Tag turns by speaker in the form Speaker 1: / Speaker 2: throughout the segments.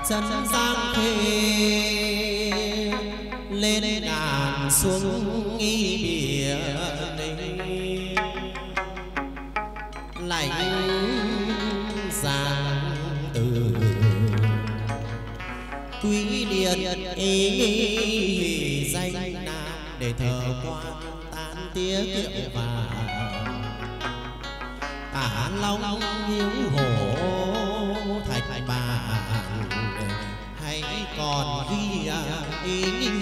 Speaker 1: chân giang khê lên ngàn xuống nghi địa ninh lạnh giang từ quý điện ý danh nam để thờ quan tán tía kiệu vàng tả long hiếu hổ thạch bàn hay còn ghi ý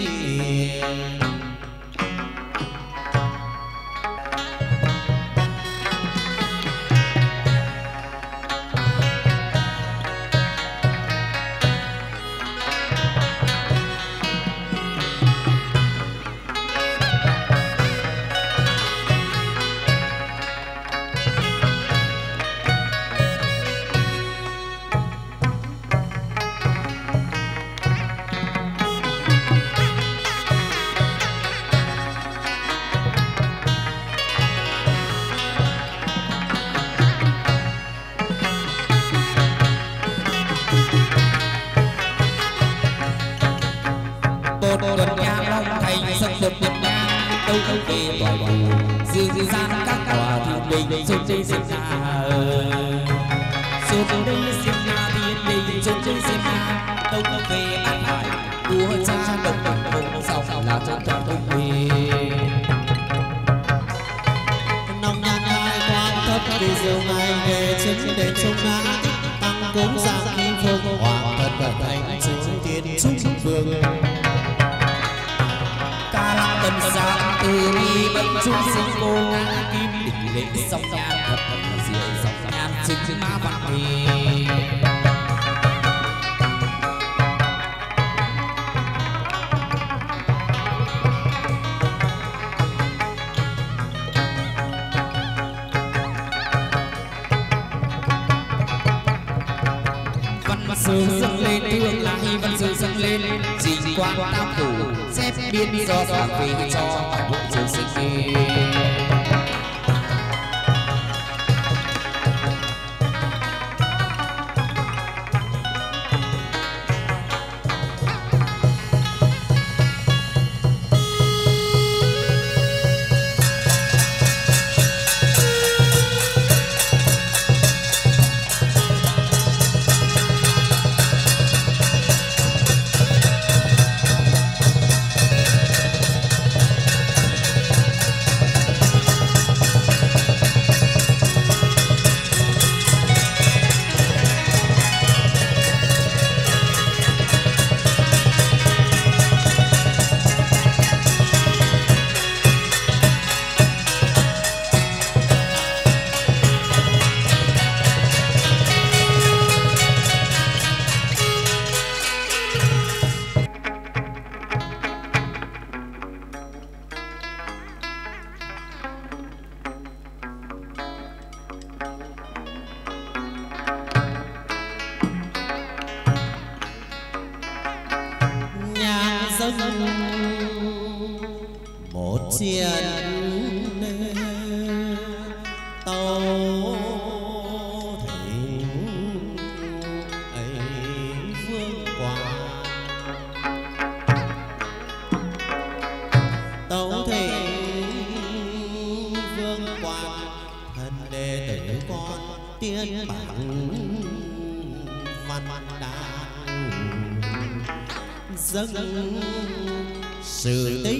Speaker 1: sự tích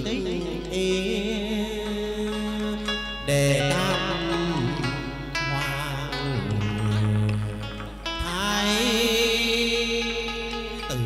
Speaker 1: để nam hoàng thái tử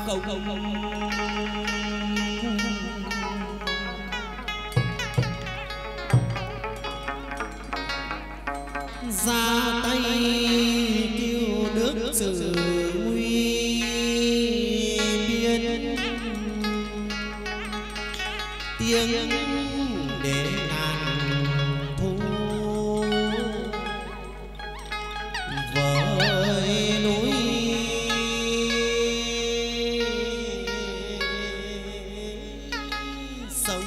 Speaker 1: ra tay kêu nước sự nguy biên tiếng để ngàn thu với núi sông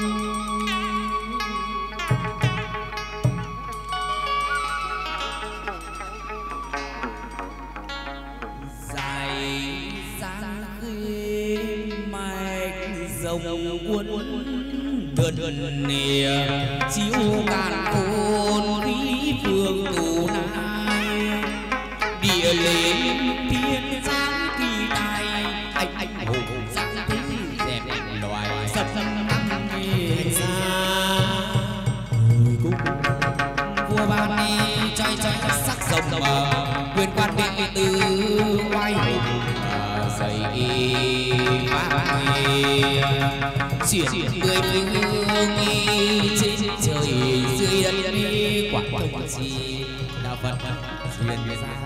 Speaker 2: đơn nìa chiếu càn khôn khí phương tù nai địa lên thiên giáng kỳ tài anh hùng giáng thế dẹp loài sập tăng nghề ra vua ban đi trai sắc rồng mờ quyền quan bị từ oai hùng dày phá chuyển người hương trên trời dưới đất đi quả không gì là Phật duyên ra.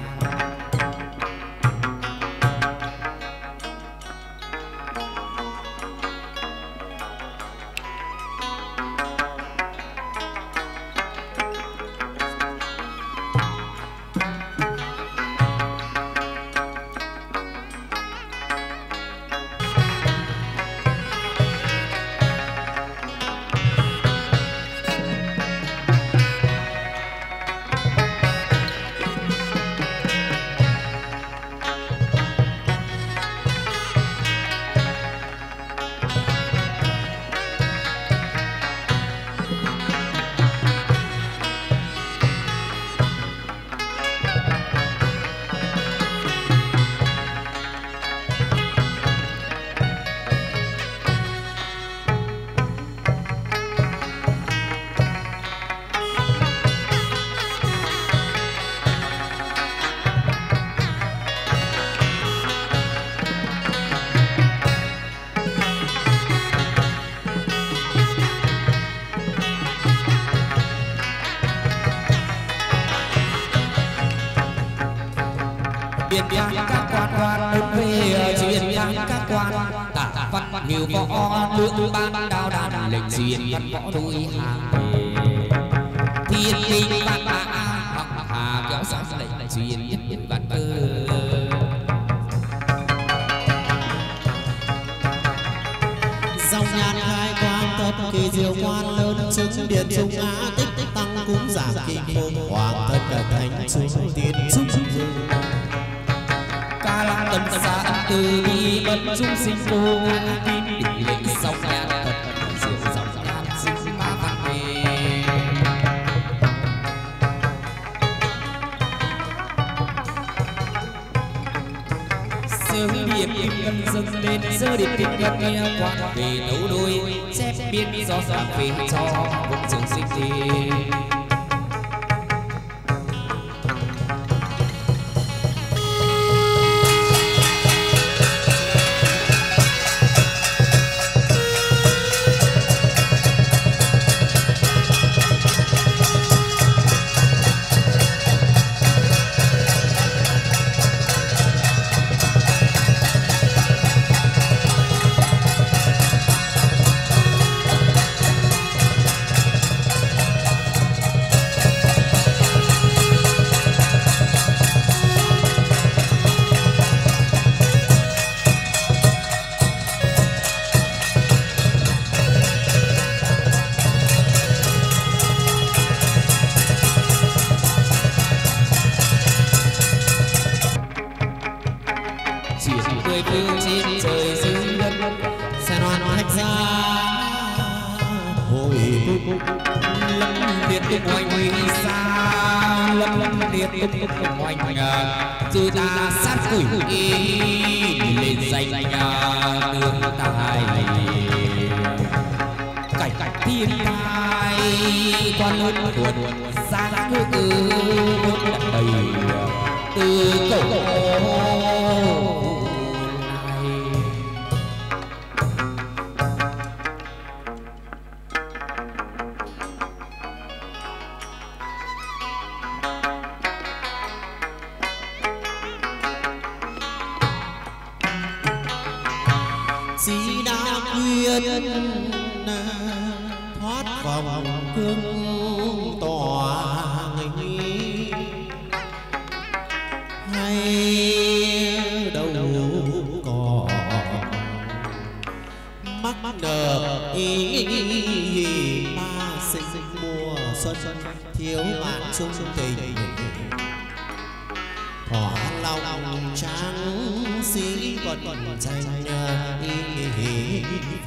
Speaker 2: Nhiều võ tướng ban đao đàn lệnh diên văn võ đôi hàng thiên linh ban bá hoặc hà kéo sáng lệnh diên nhất nhân văn cơ
Speaker 1: dòng nhàn khai quang tập kỳ diệu quan lớn chứng điện trung á tích tích tăng cúng giảng kinh môn hoàng thân cả thánh trung tiên trung
Speaker 2: ca la tâm xa từ bi bất trung sinh vô tin định lệnh song nhàn thật diệu dòng nhàn sinh ma văn đề sương điểm kim ngân dâng lên sơ điểm kinh ngân nghe quan về đấu đôi chép biên do sáng về cho vùng trường sinh thì dù ta sát củi lên danh nương tài cảnh thiên tai quan lớn buồn sang ngư bốn đầy từ cổ này
Speaker 1: tiên thoát vòng cương tỏa nghịch hay đâu còn mắc nợ ý ba sinh mùa xuân thiếu bạn chung tình thỏa lòng trắng sĩ còn tranh ý.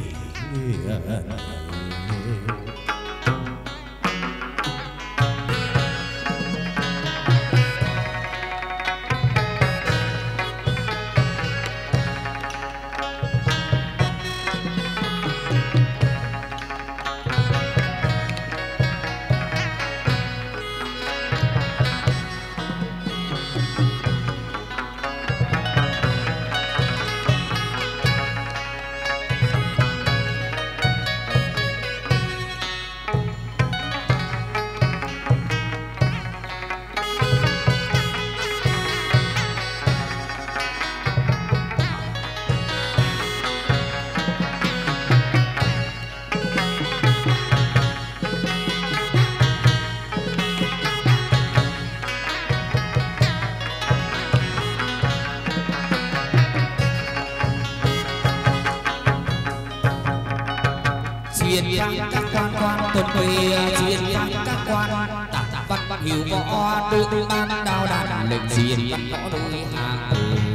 Speaker 2: Các quan tuần quỳ truyền các quan tả văn hiểu võ tự ban đao đàn lệnh truyền văn võ đôi hàng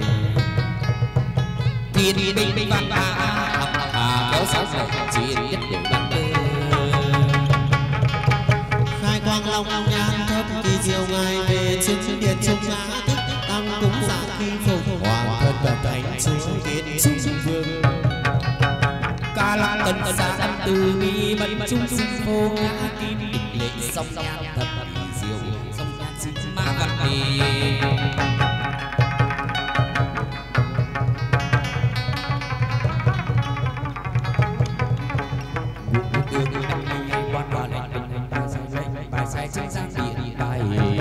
Speaker 2: thiên binh văn hà kéo sáu truyền nhất đều văn
Speaker 1: khai quang long nhan thấp kỳ diệu ngài về chứng điện trung giá tích tăng cúng giả khi phục hoàng thân và cảnh chúa tiến trung vương
Speaker 2: ca lan tần xa âm từ bi bận trung sinh vô ngã kim địch lệ song nhan thật kỳ diệu song nhan sinh ma văn đi bài sai trên giang điện bài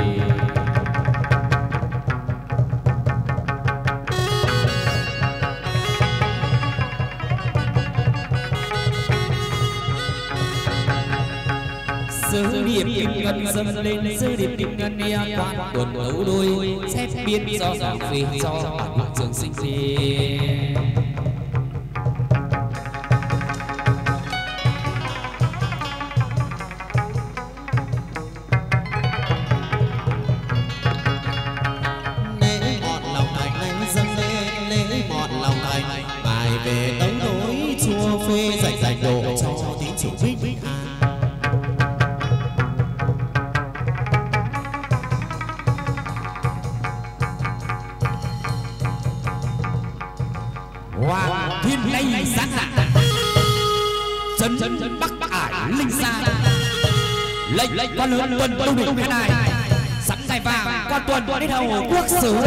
Speaker 2: sơ điểm kim ngân dâng lên sơ điểm kim ngân e quan tuần đấu đôi xét biên do về do bản trường sinh về
Speaker 1: lễ mọt lòng thành dâng lên lễ mọt lòng thành bài về tống đối chùa phê dạy độ cho tín chủ vinh
Speaker 2: hoàng thiên tây sáng dạ chân bắc ải linh xa lệnh con lớn tuần tu đỉnh cái này sẵn dài vàng con tuần đến hầu quốc sử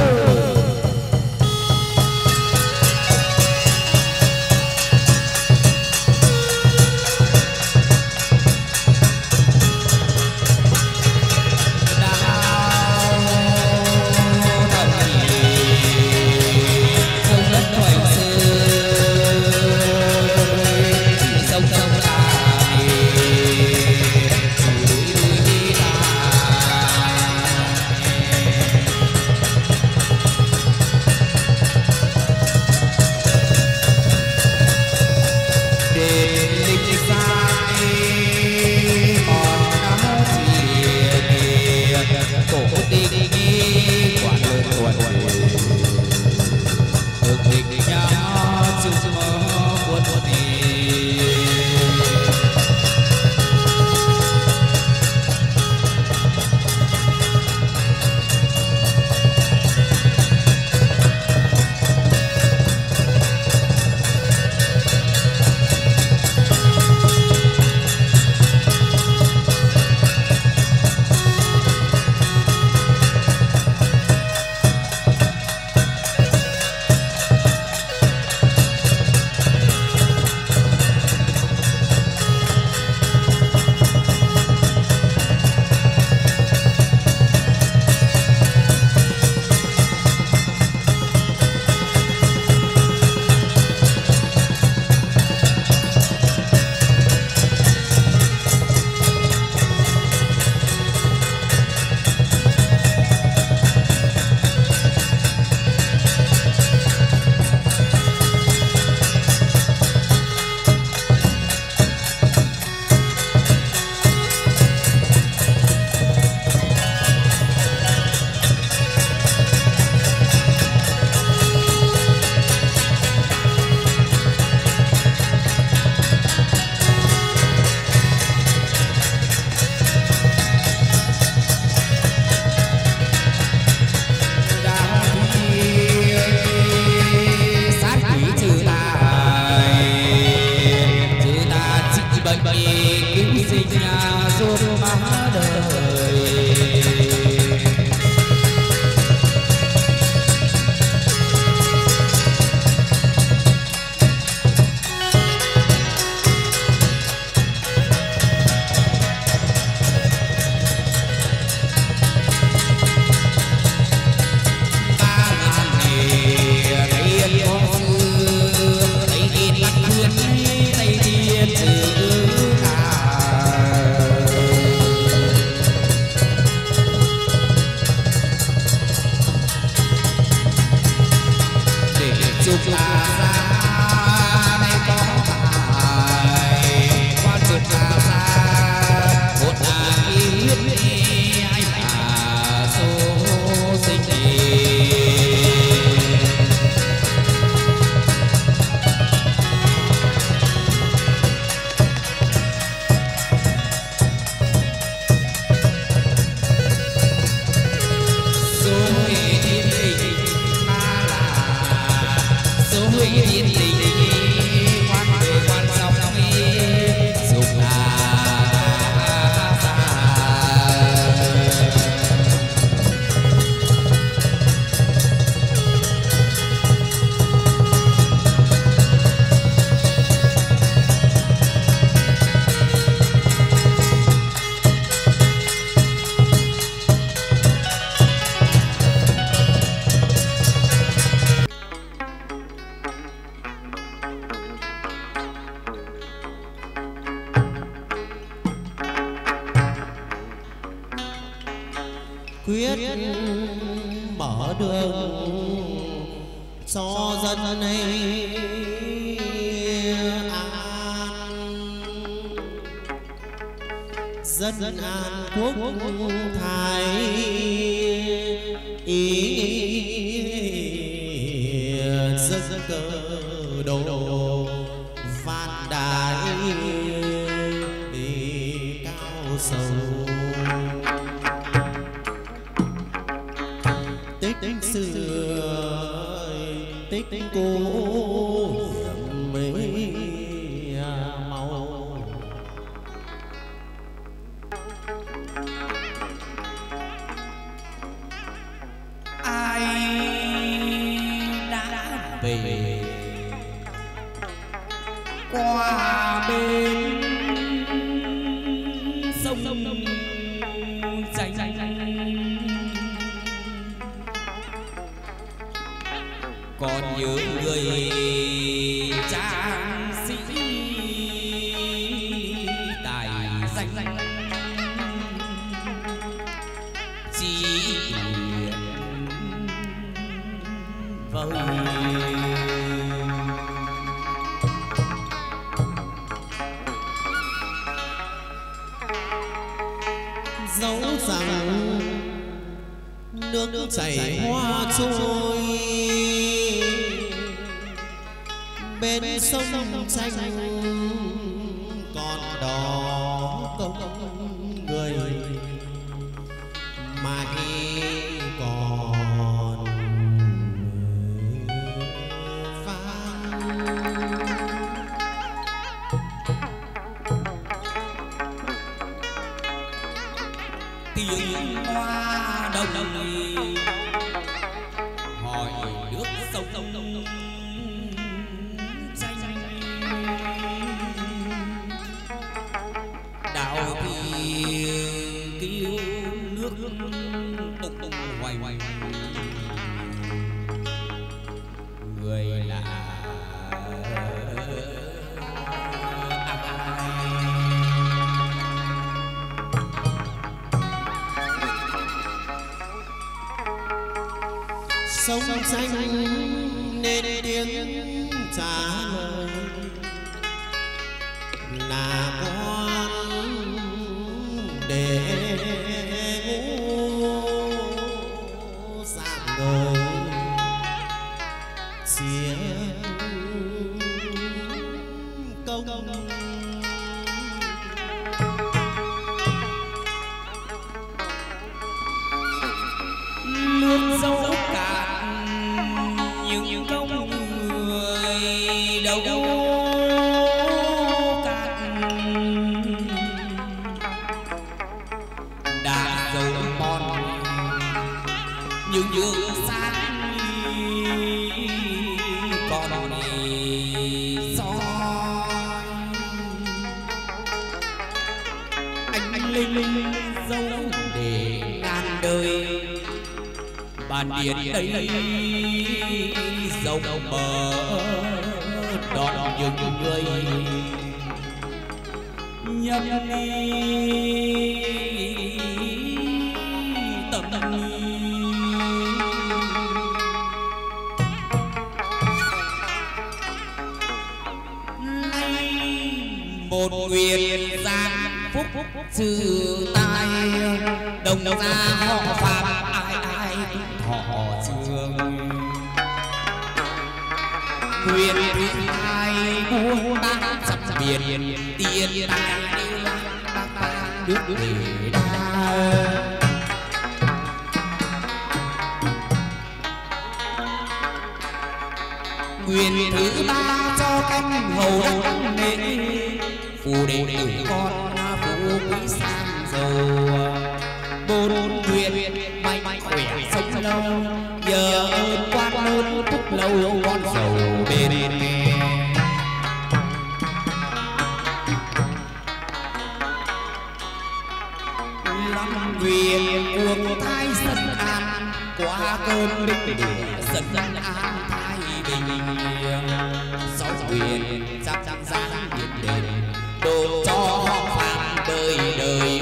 Speaker 2: chụp là ra đây có bài quan chụp là ra một là yêu huyết ai là số sinh
Speaker 1: quyết mở đường cho dân ấy an, dân an quốc thái ý dân cơ đồ vạn đại cao sầu tích xưa tích cố mấy màu
Speaker 2: ai đã về qua bên sông danh còn nhớ người trang sĩ tài danh chỉ vâng
Speaker 1: dẫu rằng nước chảy hoa trôi bên sông tranh còn đó công người mãi còn vang
Speaker 2: tiếng hoa đồng hỏi nước sông đạo thì kêu nước tung hoài người là
Speaker 1: sông xanh nên tiếng trả lời là con để ngủ dạng người chia công
Speaker 2: nước dấu cạn những công người đâu cạn đã dấu mòn những dương sáng còn soi anh linh dấu để ngàn đời bàn biển đây dòng bờ đón những người nhâm nhi tâm một nguyện giang phúc sự tai đồng gia họ phạm ai ai họ trường nguyện thứ hai buôn bán dặm biển tiền tài nước để đa nguyện thứ ba cho canh hầu đắc nệ phù đệ tử con phú quý sang giàu bốn nguyện mạnh khỏe sống lâu nhờ ơn quan ơn phúc lâu con giàu bên năm nguyện cuồng thái dân an qua cơn địch lửa dân an thái bình sáu nguyện chắc chắn giang điện đền độ cho họ phạm đời đời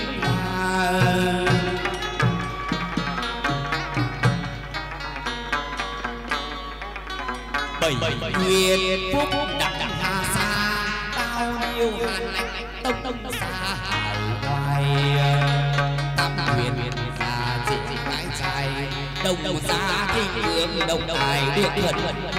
Speaker 2: bảy nguyện phúc đặng hà sa bao nhiêu hàn lạnh tông tông xa hải hoài tam nguyện già trị cái trai đồng giá thịnh vượng đồng tài được thuận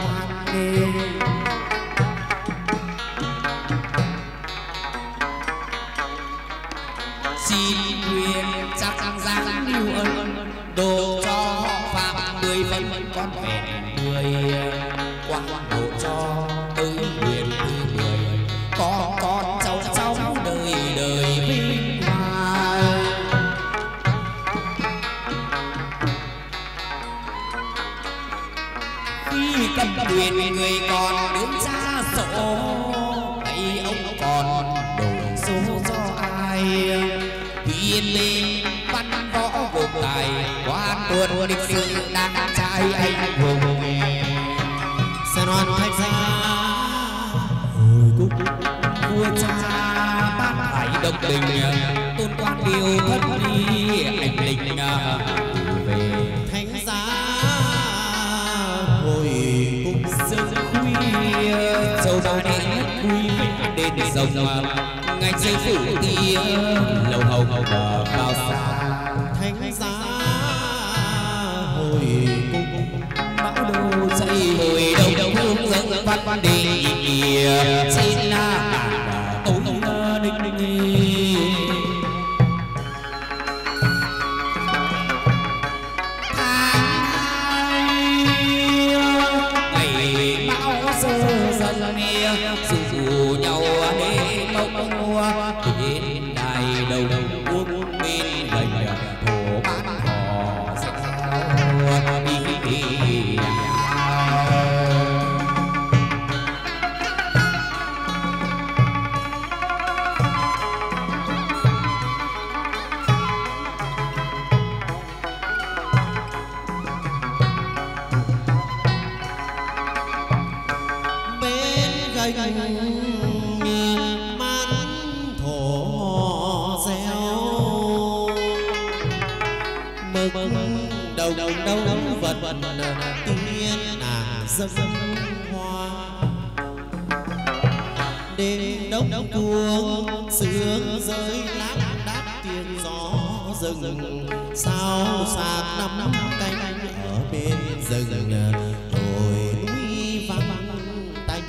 Speaker 2: xin nguyện chắc giang lưu ân độ cho họ phạm 10 phần con vẹn 10 quang độ cho tới nguyện thứ 10 con cháu cháu đời đời vinh hoa khi cầm quyền người còn đứng xa sổ ấy ông còn đổ số cho ai hiền lên văn võ gồm tài quan tuần lịch sử đang trai anh hùng san hoàn thành ra hồi cúc vua cha bát hải đông đình tôn quan điều thân đi anh linh về
Speaker 1: thánh giá hồi cúc
Speaker 2: sương khuya châu bao đến quy đến rồng ngày xây phủ tia lâu hầu bờ bao xa
Speaker 1: thánh giá hồi cúc
Speaker 2: bão đô xây hồi đầu hương hướng văn đi xin là tối đinh ngày bão sơ dần dù nhau để mong mua đến đài đầu uống bên gầy thổ bán họ sao đi
Speaker 1: tiên nàng dâng hoa đêm đông cuồng sương rơi lác đác tiếng gió rừng sao sạc năm cánh ở bên rừng đồi núi vắng tanh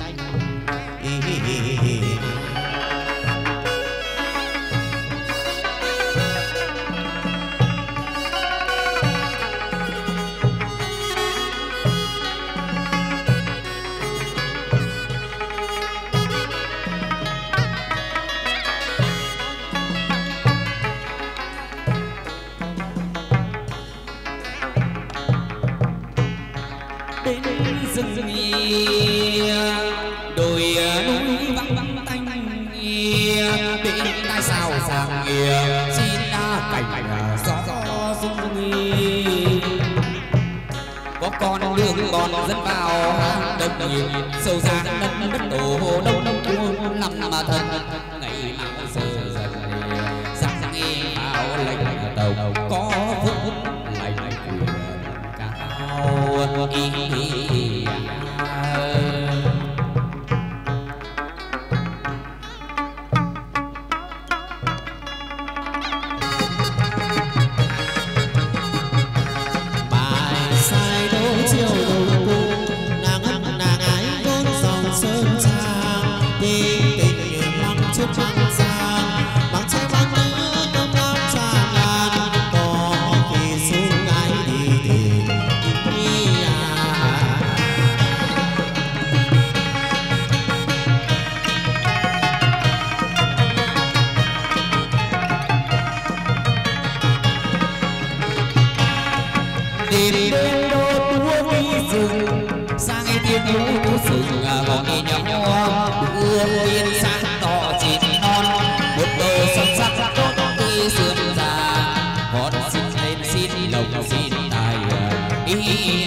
Speaker 2: đồi núi vắng vắng tanh bên tai sao sàng xin cảnh gió rung có con đường còn dẫn vào đông nhìn sâu ra đất đổ đông cuồng nằm mà thân ngày mạo sơ dần sang nghe áo lệnh tàu có phúc lành quyền cao tiếng vũ sừng gọi nhau ương yên sáng tỏ chín non một đồ son sắc tốt tươi sườn già hót xin lên xin lộc xin tài ý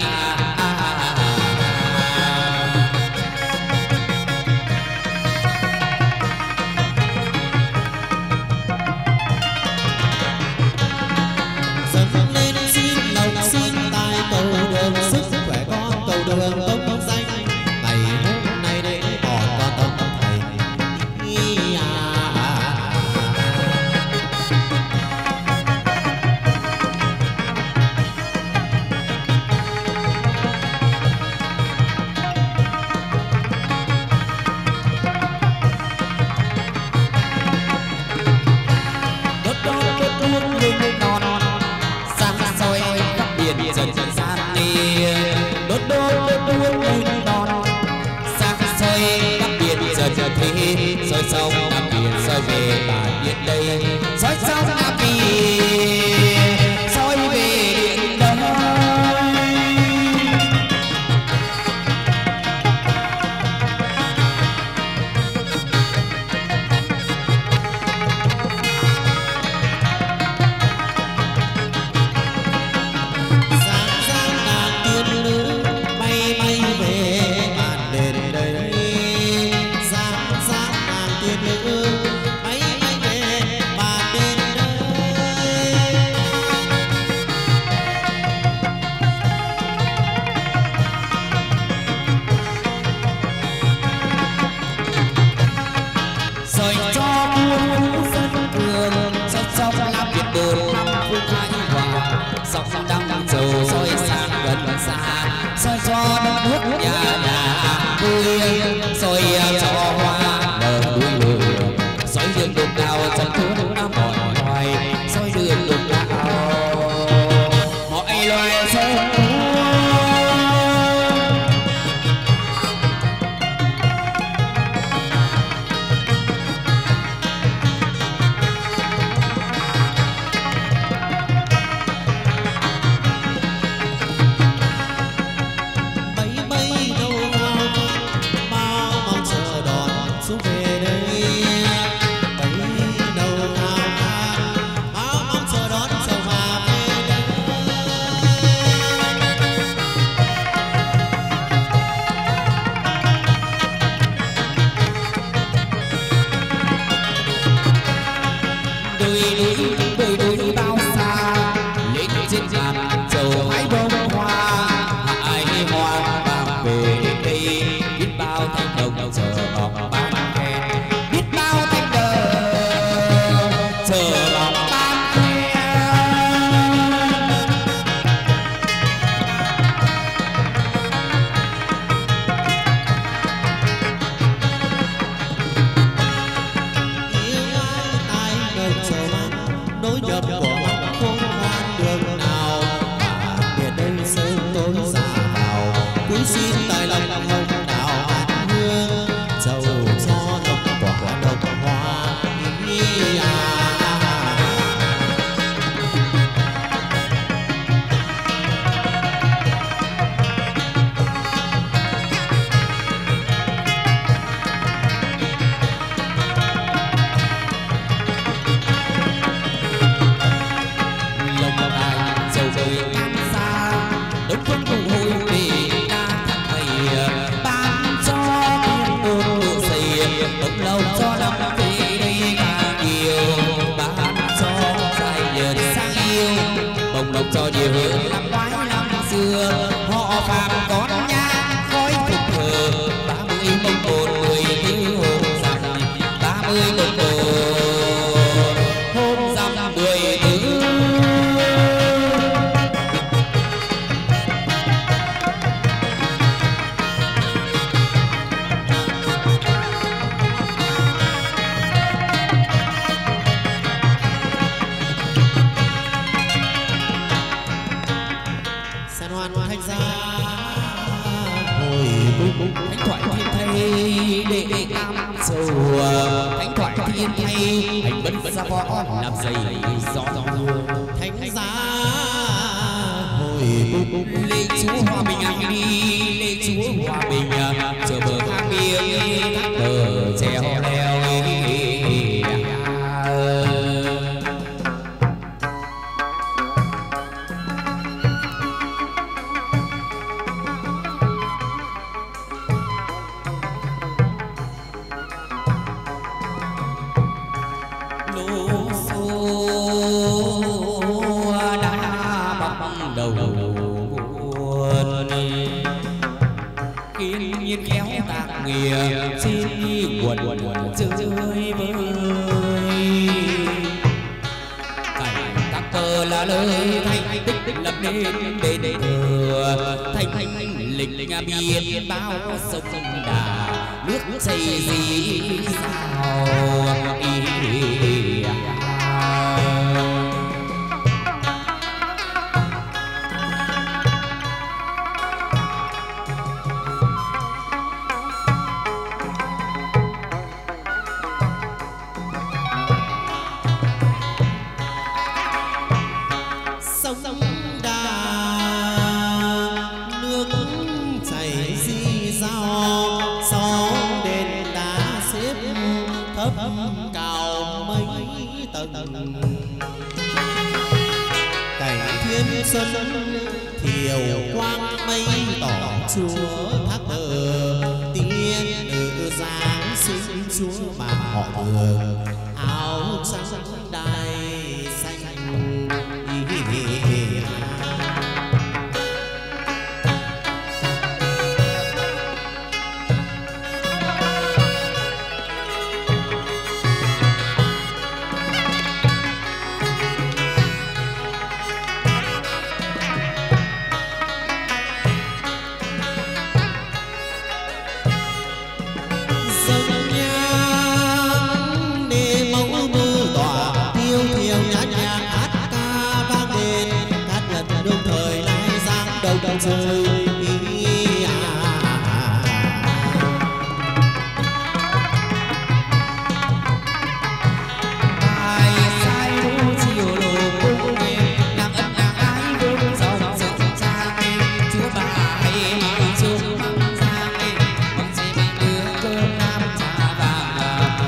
Speaker 2: soi sông Nam Biển soi về bản điện đây soi sông Nam Biển soi về điện đây
Speaker 1: sáng sáng nàng tiên nữ bay bay về bản đền đây sáng sáng tiên nữ bay bay về bản đền đây
Speaker 2: soi cho muôn dân thường soi sông Nam Việt bồn thăm phương Thái Hòa sông đăng dầu soi sang gần xa soi cho đất nước nhà nhà vui soi cho hoa nở đuôi lửa soi đường đục đào trong thôn Nam mọi loài soi đường đục đào mọi loài soi đôi bao xa lên trên bàn dầu hái bông hoa hái hoa vàng về đây biết bao thanh đồng chờ bóng ban khen biết bao thanh đồng chờ bóng ban khen
Speaker 1: yêu ai tai đầu chờ đối nhập của mặt không hoan đường nào mà biệt đây sớm tối xa vào cúi xin tài lòng hồng đào hạt hương dầu cho độc quả độc hoa
Speaker 2: cho điều năm ngoái năm xưa họ phàm con nhang khói phục thờ 30 mông cồn 10 thứ hôm rằm 30 mông cồn hôm rằm 10 thứ thánh thoại thiên thay để am sầu thánh thoại thiên thay hành bất ra võ làm dày gió
Speaker 1: thánh giá hồi
Speaker 2: lễ chúa hòa bình an đi lễ chúa hòa bình chờ bờ thác biếng thác bờ treo leo. Biên bao sông đà nước chảy dì sao
Speaker 1: xuân thiều quang mây tỏ chúa thác bờ tiên nữ giáng sinh chúa mà họ thường áo trắng đai xanh rơi ai sai thu chiều lộ cung nàng ân nàng ái vương dòng dòng trang chúa bà mang chung mang giang bằng gì mang đưa cơm nam trà vàng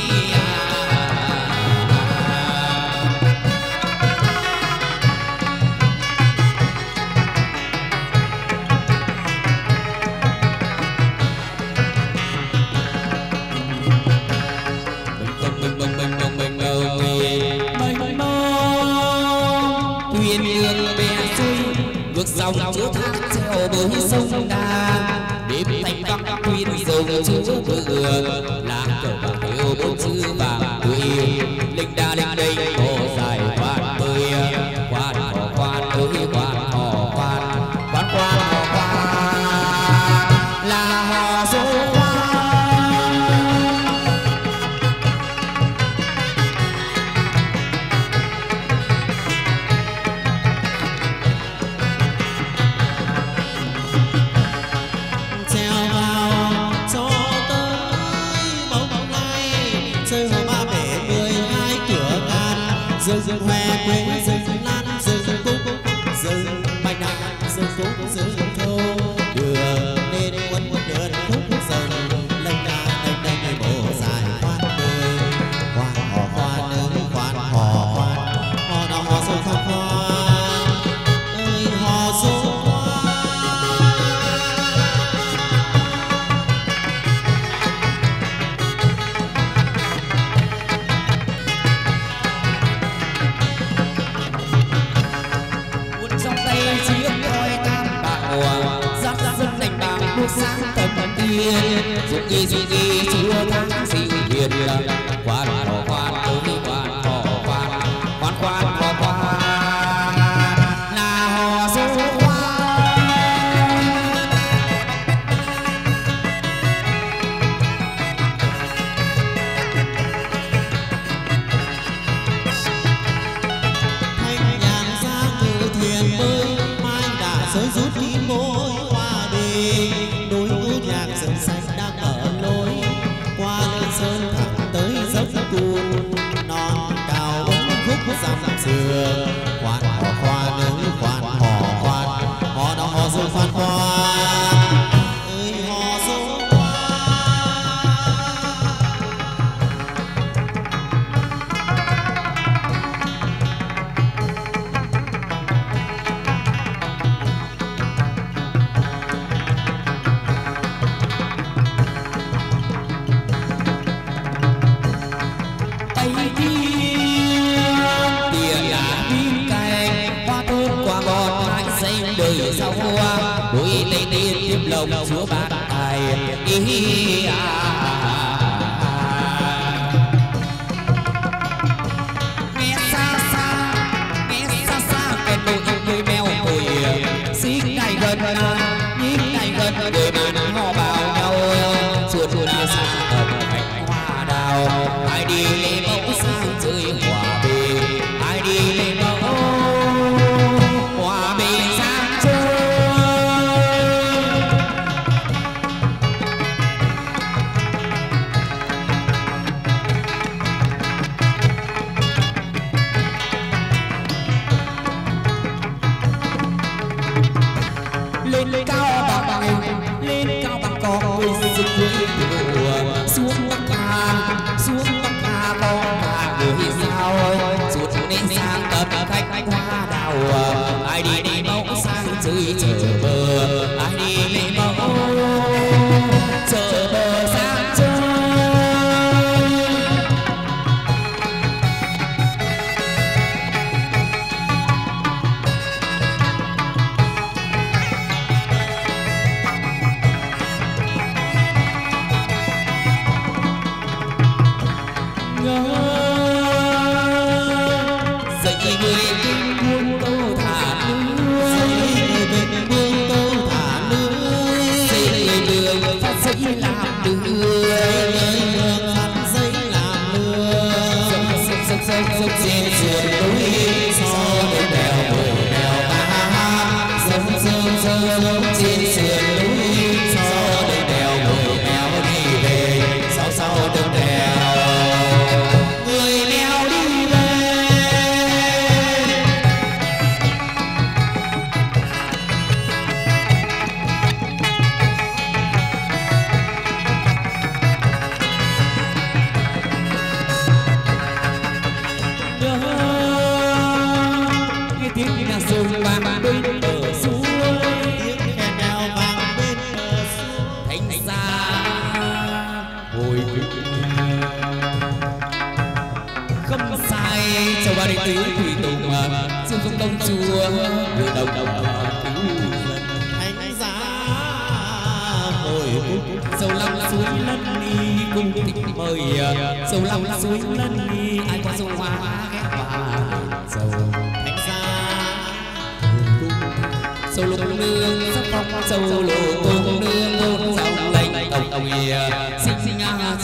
Speaker 1: dòng chúa thác treo bờ sông đà đêm thanh vắng thuyền dòng chúa vừa lá cờ bạc yêu bốn chữ vàng tươi linh đa linh đây hồ dài quan bơi quan hò quan ơi quan hò quan quan quan hò quan là hò số rừng hoe quế rừng lan rừng cúc rừng bạch đàn rừng cúc rừng thô đường lên quân đường khúc rừng lênh đênh bộ dài khoan bơi khoan hò khoan ơi khoan hò khoan hò nào hò sông khoan khoan ơi hò sông sáng tầm tiên dụng nghi chúa thắng sinh hiền quan hò quan ơi quan hò quan quan quan hò quan là hò số thanh nhàn ra từ thuyền bơi mai đã rơi rút đi môi hoa đề rừng xanh đang ở lối qua lên sơn thẳng tới dốc cùn
Speaker 2: chúa ban tài nghe xa xa cái đôi người mèo hồi xích ngày gần nhích ngày gần đôi màn họ bao nhau chuột đi xa tận cánh hoa đào ai đi lấy mẫu sang chơi hòa bình ai đi lấy mẫu hòa bình sang chơi lên cao bằng cò rực rỡ xuống bắc hà có cả người sao chuột nên sang tập khách hoa đào ai đi mẫu sang chơi chờ bờ ai đi lấy mẫu chờ bờ sang chơi dậy người kinh buông câu thả lưới dậy người đường phát dậy làm lưới dốc trên sườn núi so với đèo dốc trên sườn núi so với đèo đi về sau đường đèo người đèo đi về nghe tiếng nhạc rung vang bên bờ suối
Speaker 1: tiếng kèn đào vang bên bờ suối
Speaker 2: thành ra hồi không sai cho ba đệ tứ thủy tùng dương dung đông chùa đưa đầu
Speaker 1: thánh giá hồi
Speaker 2: sâu lăng suối lân đi cùng thích mời sâu lăng suối lân đi ai có sâu hoa ghét hoa sâu
Speaker 1: thánh giá
Speaker 2: sâu lục nương sắc phong sâu lục cùng nương ngôn dòng lệnh tổng sinh xin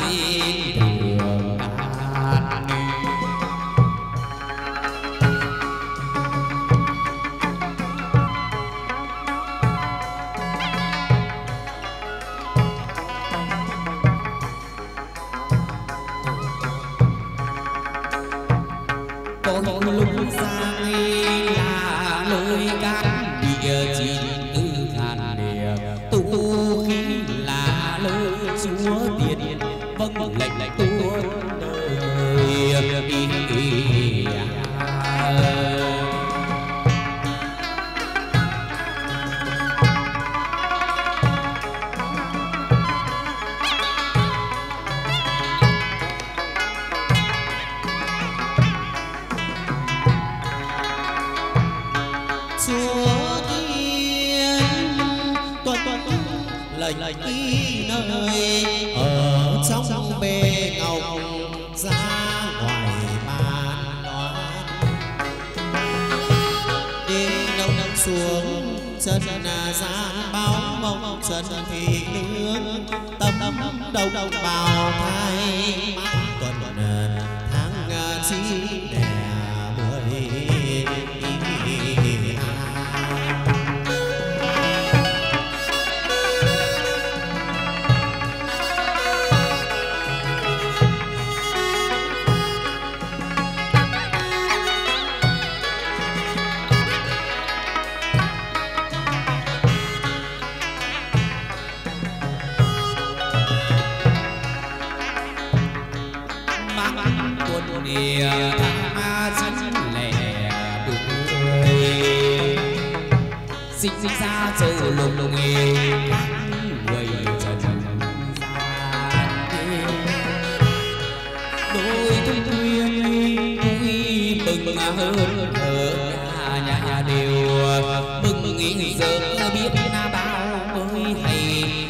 Speaker 2: có lúc ra là lối cát địa chín tư ngàn địa tu khí là lối chúa tiền vâng lệnh tuôn đời
Speaker 1: chúa tiên tuân lệnh ý nơi ở trong bề ngọc ra ngoài màn đoán đêm đông xuống chân gian báo mong chân thì nương tâm đồng bào thay tuần tháng chi đẻ bưởi
Speaker 2: sinh ra châu lục nghề người trần gian đôi tuyên vui mừng hơn ở nhà đều mừng nghĩ giờ biết na bao mới hay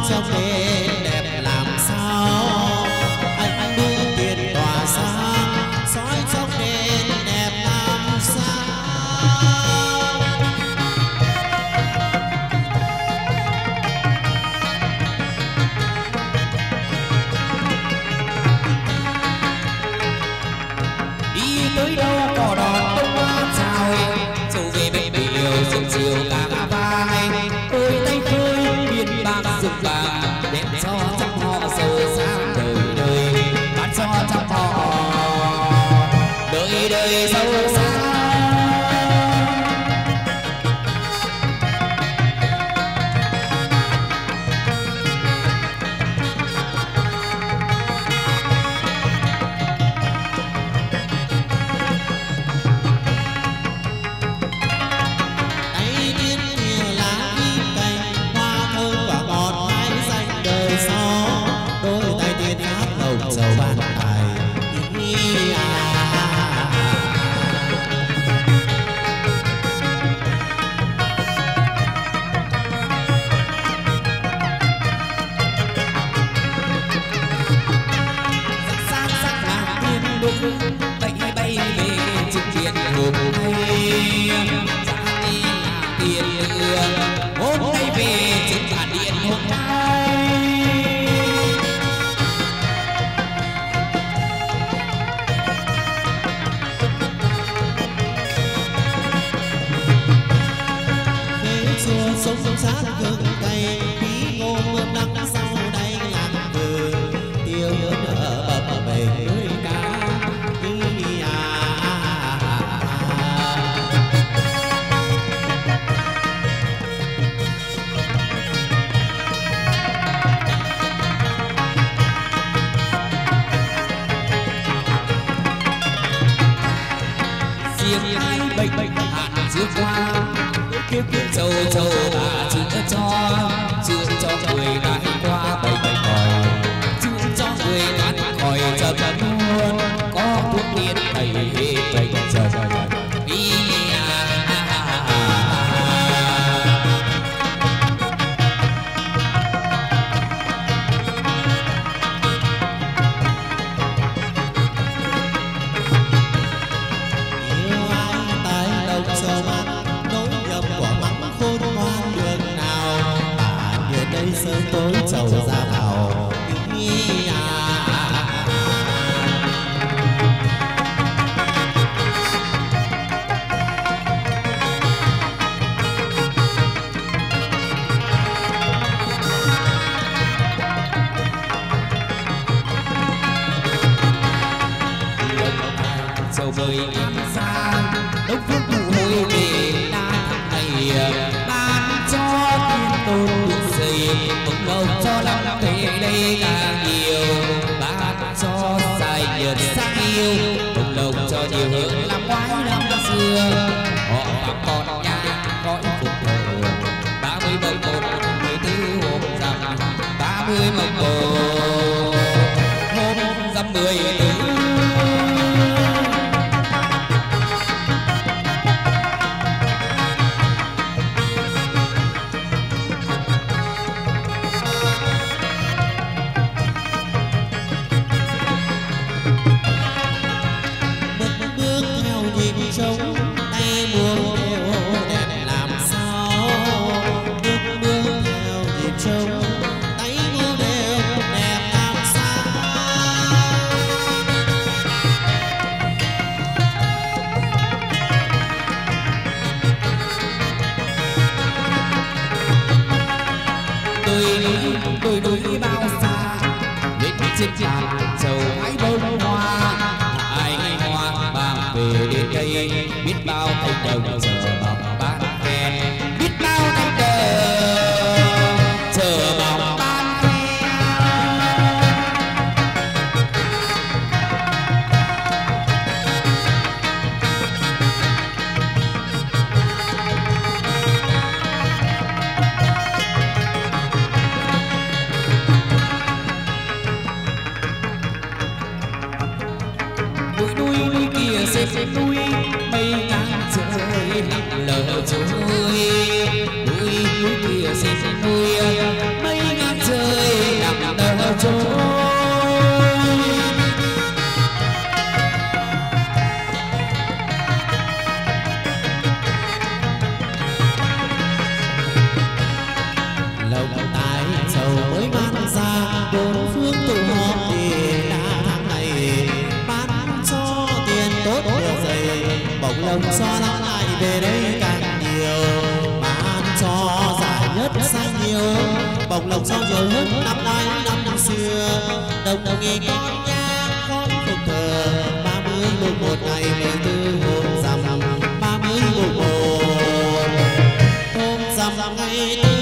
Speaker 1: cho nên đẹp làm sao anh đưa tiền tỏa sáng soi cho nên đẹp làm sao.
Speaker 2: Đi tới đâu có đón đông hoa chào dù về bên điều rừng chiều cả vai ơi tay khơi biên bạc rừng vàng đem cho trăm họ giàu sang đời đời bán cho trăm họ đời đời giàu sang.
Speaker 1: dầu ban tài
Speaker 2: sáng sáng là tiên đúng bay bay về trên thiên hôm nay ra đi là tiền hôm nay về trên bản điện hôm nay.
Speaker 1: sống sát gừng cay bí ngô mướp đắng sau đây làm vườn tiêu ở bập bề núi cá
Speaker 2: riêng ai bệnh hạn chưa qua kiếp châu châu ta chưa cho người gái qua bệnh khỏi chưa cho người thoát khỏi trần luôn có thuốc tiên thầy bệnh trần đi
Speaker 1: sớm tối trầu ra vào
Speaker 2: dầu bơi ăn sang đông phương thủ hồi về ta thầy ban cho thiên tôn được dày mừng lâu cho lòng thế đây càng nhiều ban cho dài nhật sang yêu mừng lâu cho nhiều hơn năm ngoái năm xưa họ phạm con nhà cõi phục thờ 30 mồng 1 14 hôm rằm 30 mồng 1 hôm rằm 14.
Speaker 1: trống tay múa đều đẹp làm sao bước bước theo nhịp trống tay múa đều đẹp làm sao.
Speaker 2: Đôi núi bao xa lên trên tràn trầu hái bông hoa anh hoa mang về đến đây biết bao thanh đồng chờ mong ban khen biết bao thanh đồng chờ mong ban khen. Núi kia xếp núi mây nắng trời
Speaker 1: trầu mới ban ra, bốn phương tụ họp để đã tháng này ban cho tiền tốt được dày, bổng lộc cho lắm lại về đây càng nhiều, ban cho giải nhất sang nhiều, bổng lộc cho nhiều hơn năm nay năm xưa. Đồng nghi con nha con phục thờ 30 mùng 1 ngày 14 hôm rằm, 30 mùng 1 hôm rằm ngày tư.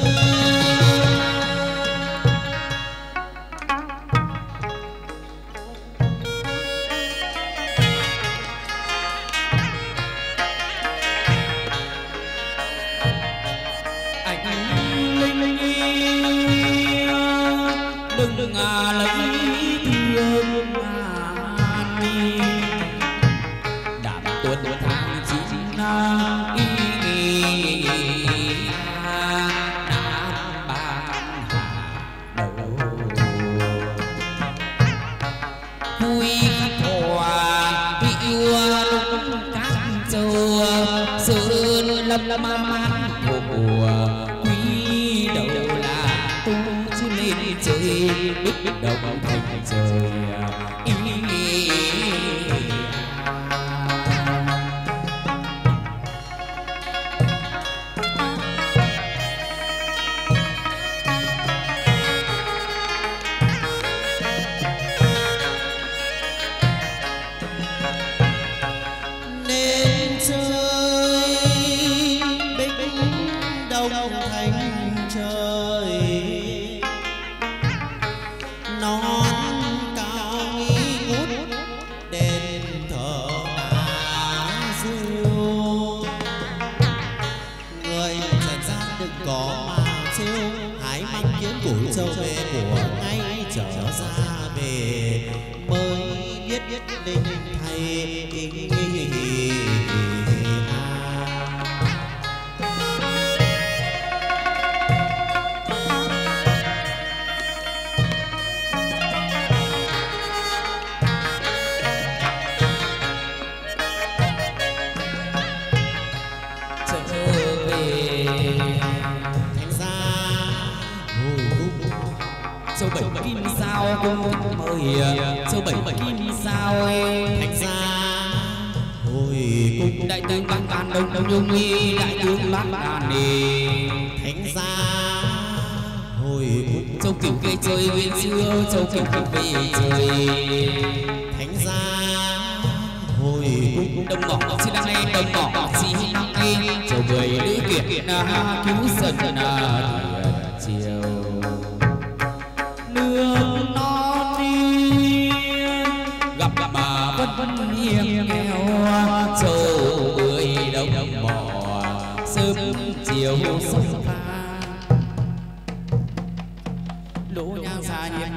Speaker 2: Đừng lấy thương đi đảm tuần tháng 9 năm vui hòa vị yêu đúng các châu sơn lâm man mùa quý đầu là tung chứ lên trời bích động thành trời
Speaker 1: nên chơi bích động thành trời, non cao nghi ngút đền thờ đá rêu, người trần gian đừng có mà trêu, hãy mang kiếm củi châu về của ngay trở ra về mới biết linh thầy.
Speaker 2: Châu bảy kim sao cung mời châu bảy kim sao thành ra
Speaker 1: hồi cung
Speaker 2: đại tướng bác ban đông nhung nghi đại tướng bác đàn nề
Speaker 1: thánh gia hồi cung
Speaker 2: châu cửu về chơi nguyên xưa châu cửu về chơi
Speaker 1: thánh gia hồi cung
Speaker 2: đông ngọc xin đăng lên đông ngọc xin đăng lên châu người nữ kiệt cứu sân chiều nương non đi gặp mà vân hiền nghèo châu bưởi đông bò sớm chiều sông pha lỗ nhang xa nhiệt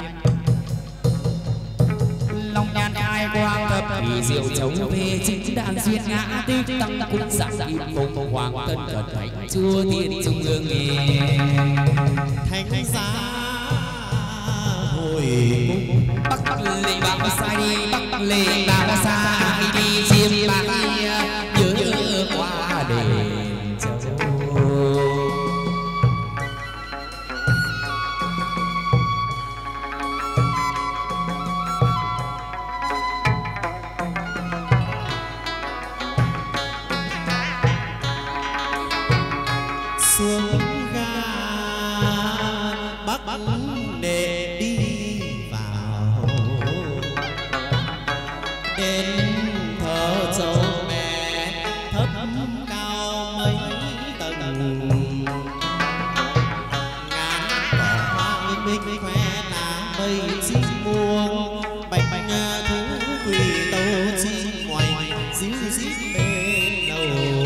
Speaker 2: long nhan ai quang thập thủy diệu châu về chính đàn duyên ngã tích tăng cung sắc kim phùng hoàng tân cận hạnh chúa tiên trung ương nghề
Speaker 1: thánh giá hồi
Speaker 2: bắc lệ bạc sai đi bắc lệ bạc sai đi chiêm bạc nhớ qua đền châu
Speaker 1: xuống ga bắc để đi vào đến thờ châu mẹ thấp cao mấy tầng, ngàn cỏ hoa minh minh khoe lá mây chim muông bạch thú quỳ tâu chim ngoài díu díu bên đầu.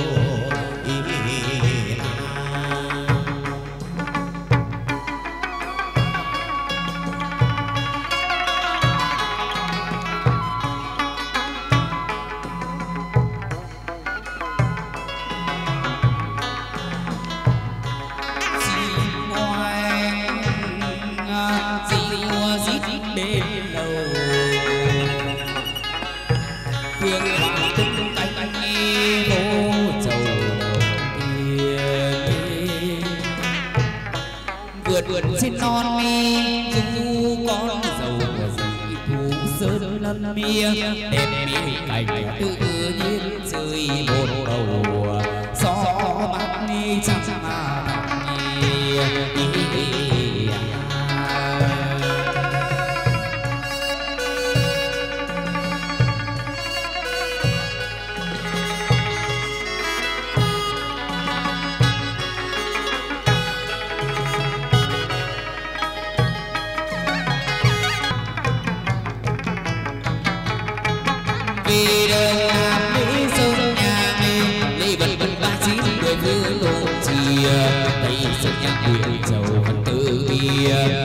Speaker 2: vườn trên non mi du con dầu dì thú sơn lâm mía đẹp mỹ cảnh tự nhiên rơi một đầu gió mát ni chẳng mà vì đời làm lý sông nhà lý bần bần ba chín người vừa lộ chìa đây sông nhà huyện giàu văn tư bia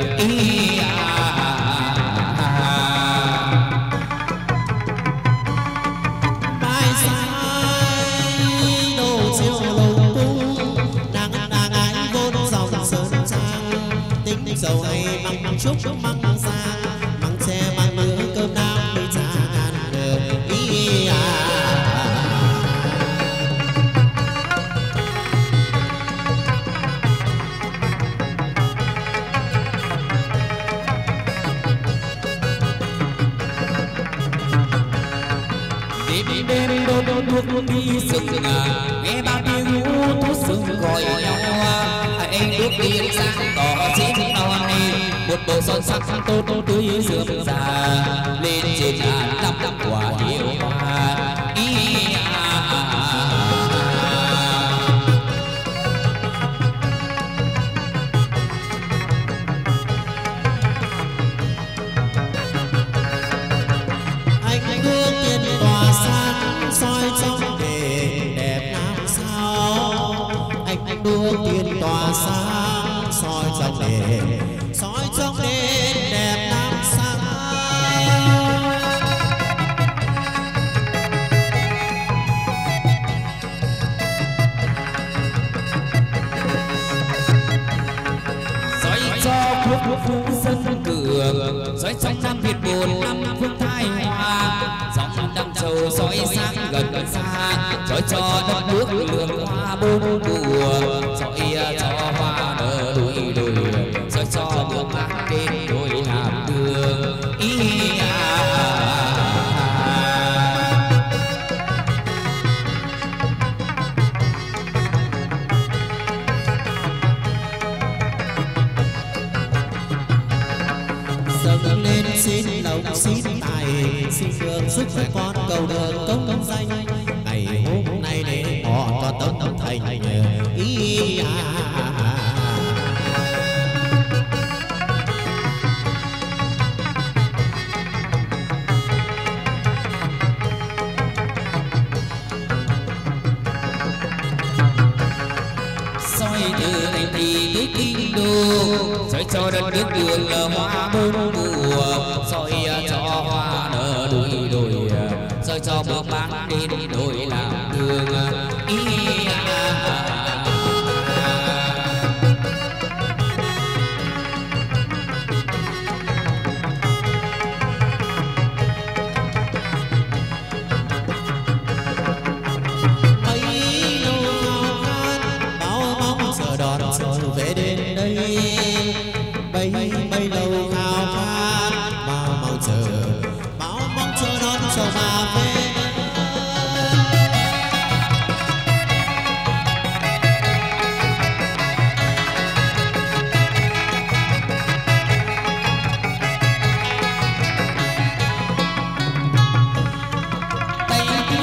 Speaker 1: mai sai đồ chiều lầu cung nàng ái vốn dòng sơn trang tính giàu hay măng trúc măng giang măng tre măng mưa cơm nam mới cha
Speaker 2: đêm đô đuốc đi sừng nghe bao tiếng hú thú sừng gọi nhau anh bước đi sang đỏ chín non một bầu son sắc tô tô tươi rượm già lên trên ngàn năm quả điều hoa
Speaker 1: anh bước tiên tỏa sáng soi trong đền đẹp năm sao anh bước tiên tỏa sáng soi trong đền đẹp năm sao
Speaker 2: soi cho quốc phú dân cường soi trong năm Việt buồn năm phương thái hòa dòng năm châu soi sáng gần xa soi cho đất nước lượng hoa bốn mùa soi cho hoa nở đôi đôi soi cho nước mắt đến đôi làm đường
Speaker 1: dâng lên xin lòng xin tài xin phương giúp cho con cầu được công danh ngày hôm nay để họ có tấm thành ý
Speaker 2: soi từ thành thị tới kinh đô soi cho đất nước đường là hoa bốn mùa soi cho hoa nở đôi đôi soi cho bước bán đến đôi làm đường
Speaker 1: về đến đây bấy lâu khao khát bao mong chờ đón cho mà về
Speaker 2: tay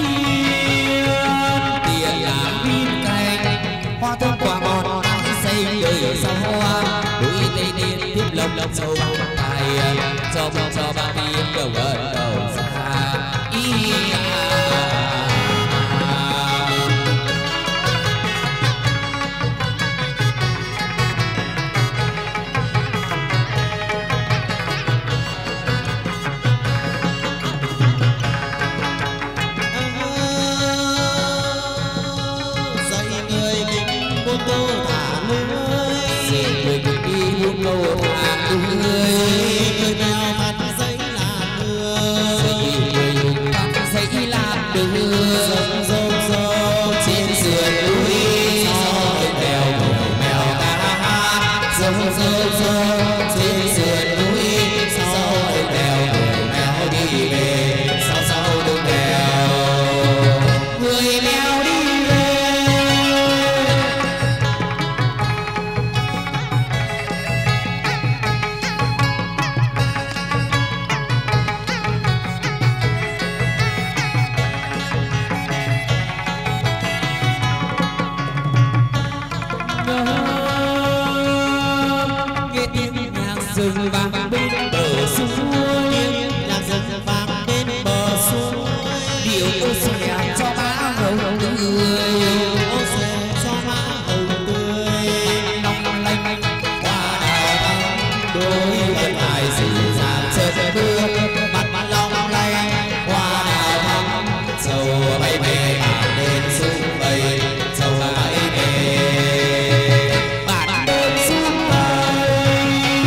Speaker 2: tiền làm viên canh hoa thơm quả ngọt xây đời sau hoa đôi tay tiên tiếp lộc sâu tài cho ba tiên đầu gần đầu xa
Speaker 1: dạy người kính buông câu thả lưới
Speaker 2: người đi buông câu thả lưới
Speaker 1: người mèo mặt giấy là mưa
Speaker 2: người mặt giấy là mưa
Speaker 1: dâu trên sườn núi
Speaker 2: mèo cá rừng vàng bên bờ suối,
Speaker 1: nhạc rừng vàng bên bờ suối,
Speaker 2: điệu ô xòe cho má hồng tươi,
Speaker 1: ô xòe cho má hồng tươi,
Speaker 2: long lanh qua đào đôi chân ai dịu dàng chợt bước,
Speaker 1: mặt long lanh
Speaker 2: qua đào sầu bay về bản đền sung vầy, sầu bay về bản đền sung vầy.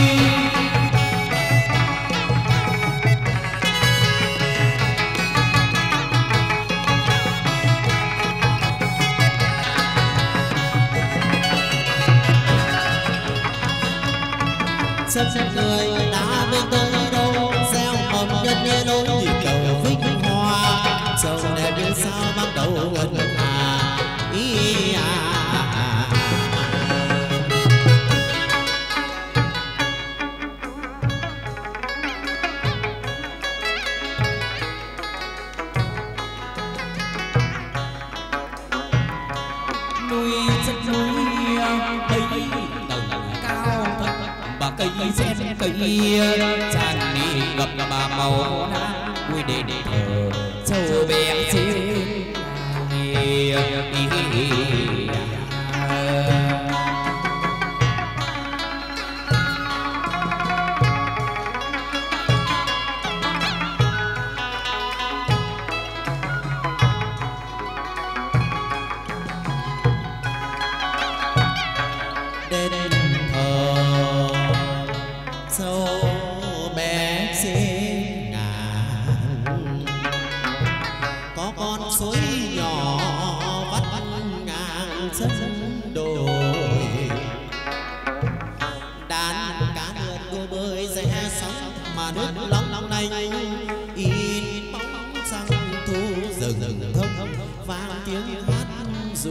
Speaker 1: Sân người đã bên tới đâu, gieo mầm nhân nhê lối nhịp cầu vinh hoa, sầu đẹp biết sao bắt đầu ngân hà ý
Speaker 2: Núi chân núi ấy tầng cao thật, và cây sen cây tràn đi ngập mà màu nắng vui để thờ châu bé trên
Speaker 1: đền thờ sâu bé trên ngàn, có con suối nhỏ vắt ngang sân đồi, đàn cá lượn đua bơi rẽ sóng mà nước long lanh in bóng trăng thu rừng thông vang tiếng hát ru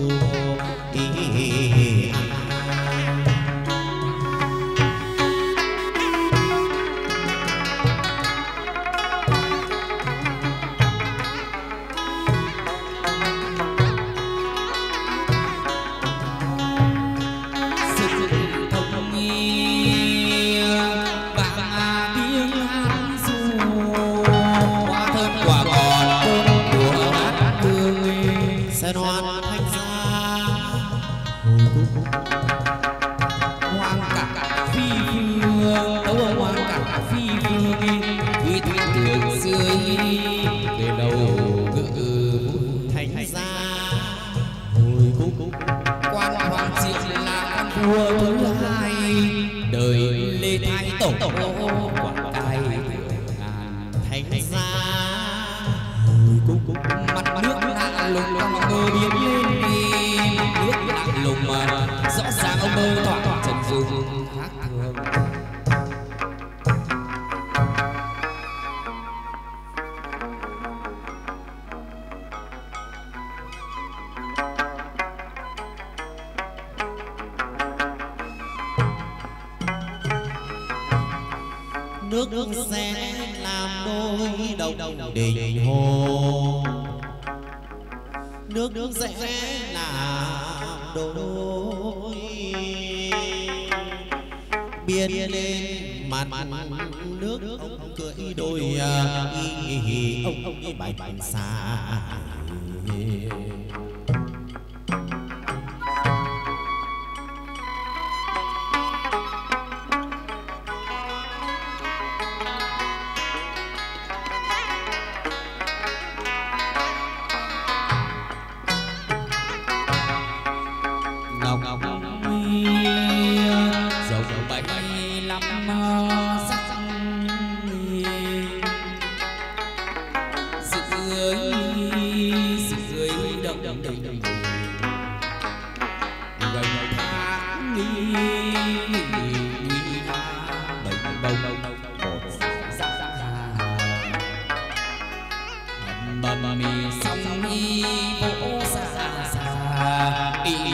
Speaker 1: sen hoan thanh gia
Speaker 2: hoang cả phi phương tấu hoang cả phi phương vì thủy đường dưới về đầu ngự
Speaker 1: thành gia hồi cung
Speaker 2: quan hoàng diệu là con vua thứ hai đời Lê Thái Tổ quảng cai ngàn
Speaker 1: thành gia
Speaker 2: mặt nước lặng lùng con ngơ biến lên đi, nước lặng lùng mà rõ ràng ông bơi tỏa trần dung khác thường.
Speaker 1: nước sẽ làm đôi đồng đình hồ, nước sẽ làm đôi biên lên mặt nước ông cưỡi đôi ông bạch xa
Speaker 2: dòng 75 sắc dưới đậm đình gần tháng nghi bệnh bông một mầm mì xong y vỗ xa y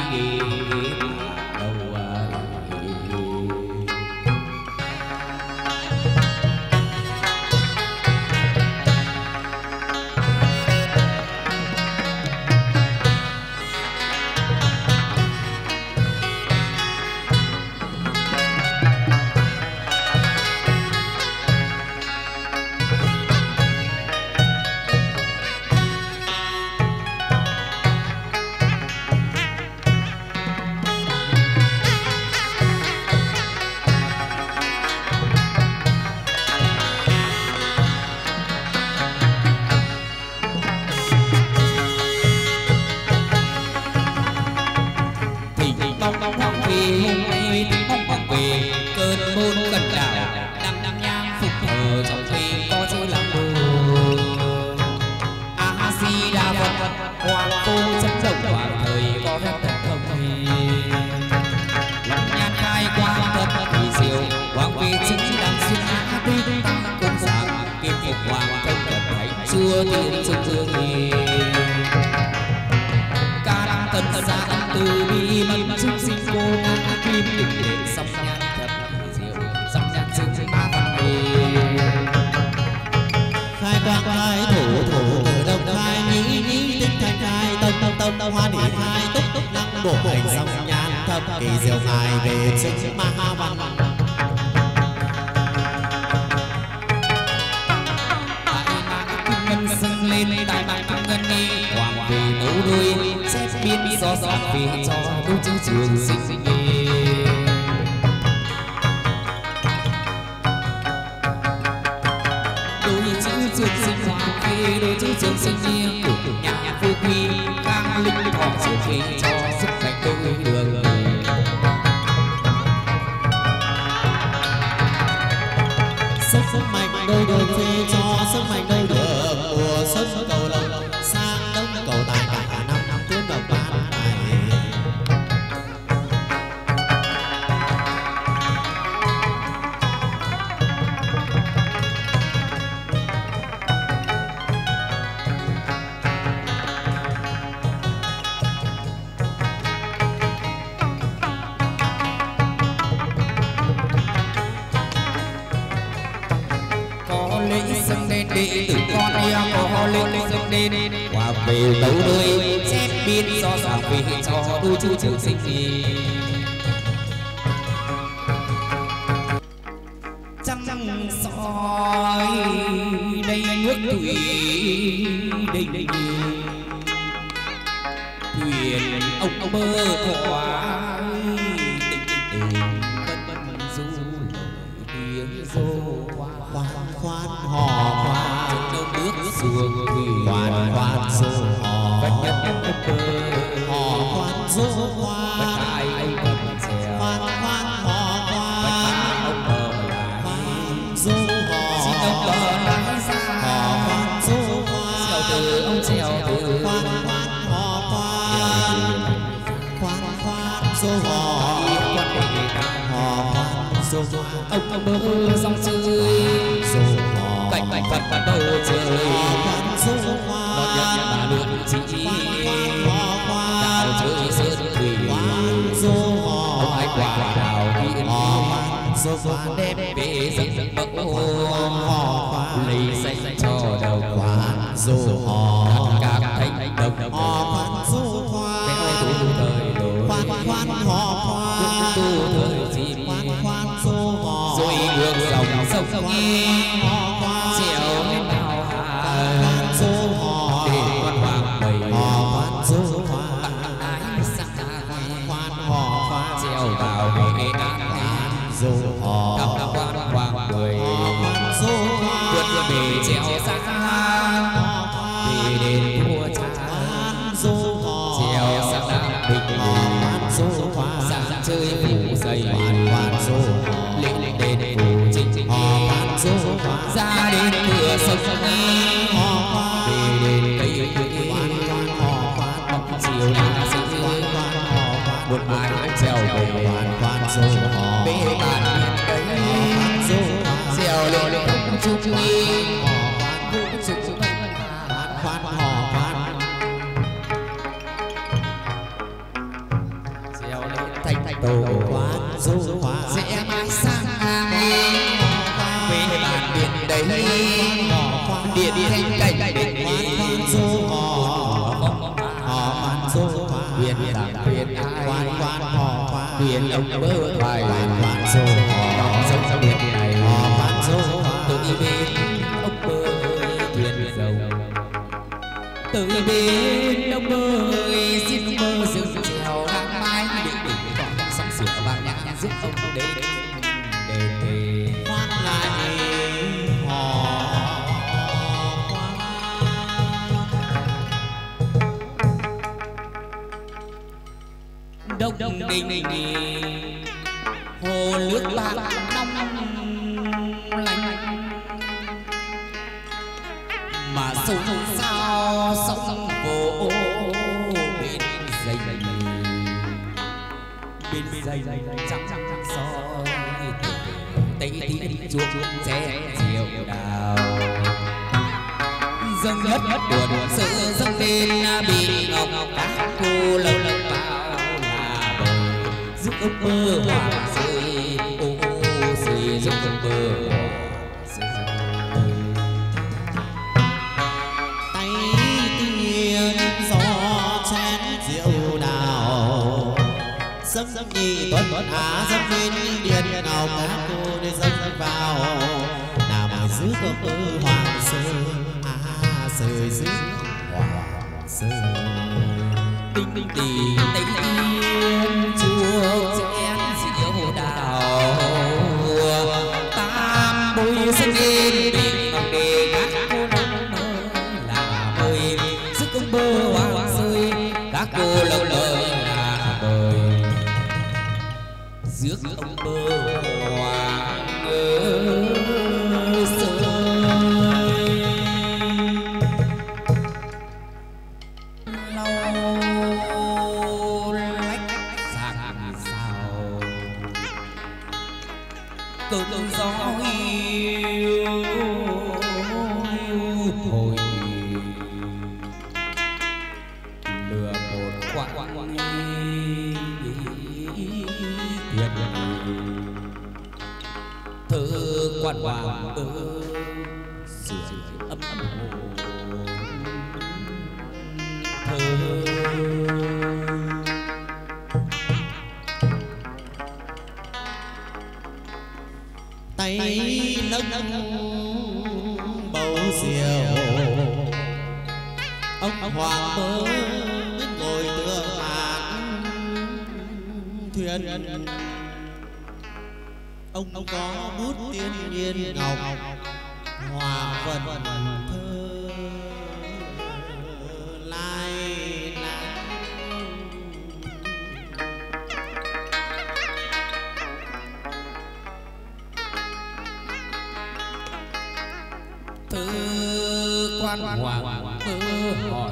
Speaker 2: vua tiếng sung dương ca đăng tân gia ân từ bi mẫn chúng sinh cô kim đỉnh đền sông nhan thập diệu sông nhan dương ma văn
Speaker 1: khai quang khai thủ thủ đồng khai nhĩ tích thanh khai tâm hoa đỉ khai túc năng bộ hành sông nhan thập kỳ diệu ngài về sinh ma văn
Speaker 2: dâng lên đại bàng kim ngân đi hoàng về đấu đôi xét biết do vì cho đôi chữ trường sinh đôi chữ trường sinh hoàng về đôi chữ trường sinh nhà vô quy khang linh thọ sự khi cho sức mạnh đôi đường
Speaker 1: sức mạnh đôi đường phê cho sức mạnh đôi đường mùa xuân cầu lộc sang đông cầu tài cả năm tiến vào ban tài
Speaker 2: đệ tử con em có lên dâng lên hòa về đấu đôi xét biết do vì cho đôi chữ trường sinh gì trăng soi đây nước thủy đây thuyền ông bơ thoa du tiếng rô
Speaker 1: khoan hò khoan
Speaker 2: đâu bước xuồng thủy
Speaker 1: khoan khoan du hò
Speaker 2: bất nhất
Speaker 1: hò khoan du khoan
Speaker 2: ai cầm chèo
Speaker 1: khoan khoan hò khoan
Speaker 2: ông bờ
Speaker 1: khoan du hò
Speaker 2: xin ông bờ lái ra
Speaker 1: hò khoan du khoan
Speaker 2: trèo từ ông trèo từ
Speaker 1: khoan khoan hò khoan khoan khoan du hò hò khoan du khoan
Speaker 2: ông bờ sông chơi cảnh Phật bắt đầu chơi đón nhận là lượng chỉ đào chơi sơn thủy ông ai quả đào hiên đem về dân mẫu lấy xanh cho đầu các thánh đồng theo tu thời đổi tu thời chim rồi ngược dòng sông nghe trèo lên nào hà để con hoàng bầy ái sắc trèo vào nghệ an đọc quan hoàng bầy vượt về trèo sang về đền vua cha trèo sang nam bình sang chơi phủ dày lễ đền phủ chính ra đến cửa sông về đến cây bóng chiều là giữ một mái trèo về bê bàn đấy trèo lên chúc nghi trèo lên thành tổ sẽ mãi sang về bàn điện đấy điện thanh cảnh điện huyền đảng huyền ai huyền ông bơ bài sông sông điện này từ bên ông bơ thuyền dầu từ bên ông bơ xin bơ rừng trèo ngang mái đỉnh còn sông sửa vàng nhã giúp ông đến
Speaker 1: khoan lại
Speaker 2: đông đình hồ nước bạc nong lạnh mà sông sao sông vỗ bên dây trắng soi tây thiên chuông xe diệu đào dâng nhất buồn sự dâng lên bị ngọc các cô lâu lâu vào là bờ giúp bơ hoa rơi ô rơi giúp bơ
Speaker 1: tay tiên gió chén rượu đào dâng nhị tuấn á dâng lên điện ngọc các cô để dâng vào nào mà giữ công bơ hoàng sơn rơi rơi hoàng sơn
Speaker 2: tinh tinh tì tinh tiên chùa chén rượu đào tam bôi dâng lên điện ngọc để các cô nâng mơ là bơi sức công bơ hoàng rơi các cô lâu lời là bơi rước ông bơ hoàng ơi cơn gió hiu hồi lừa một quãng thiệt thơ quan hoàng ơ sưởi ấm ấm hồn thơ
Speaker 1: tay nâng bầu rượu ông hoàng bớ ngồi tựa mạn thuyền ông có bút tiên nhiên ngọc hòa vần thơ lai
Speaker 2: thơ quan hoàng thơ hỏi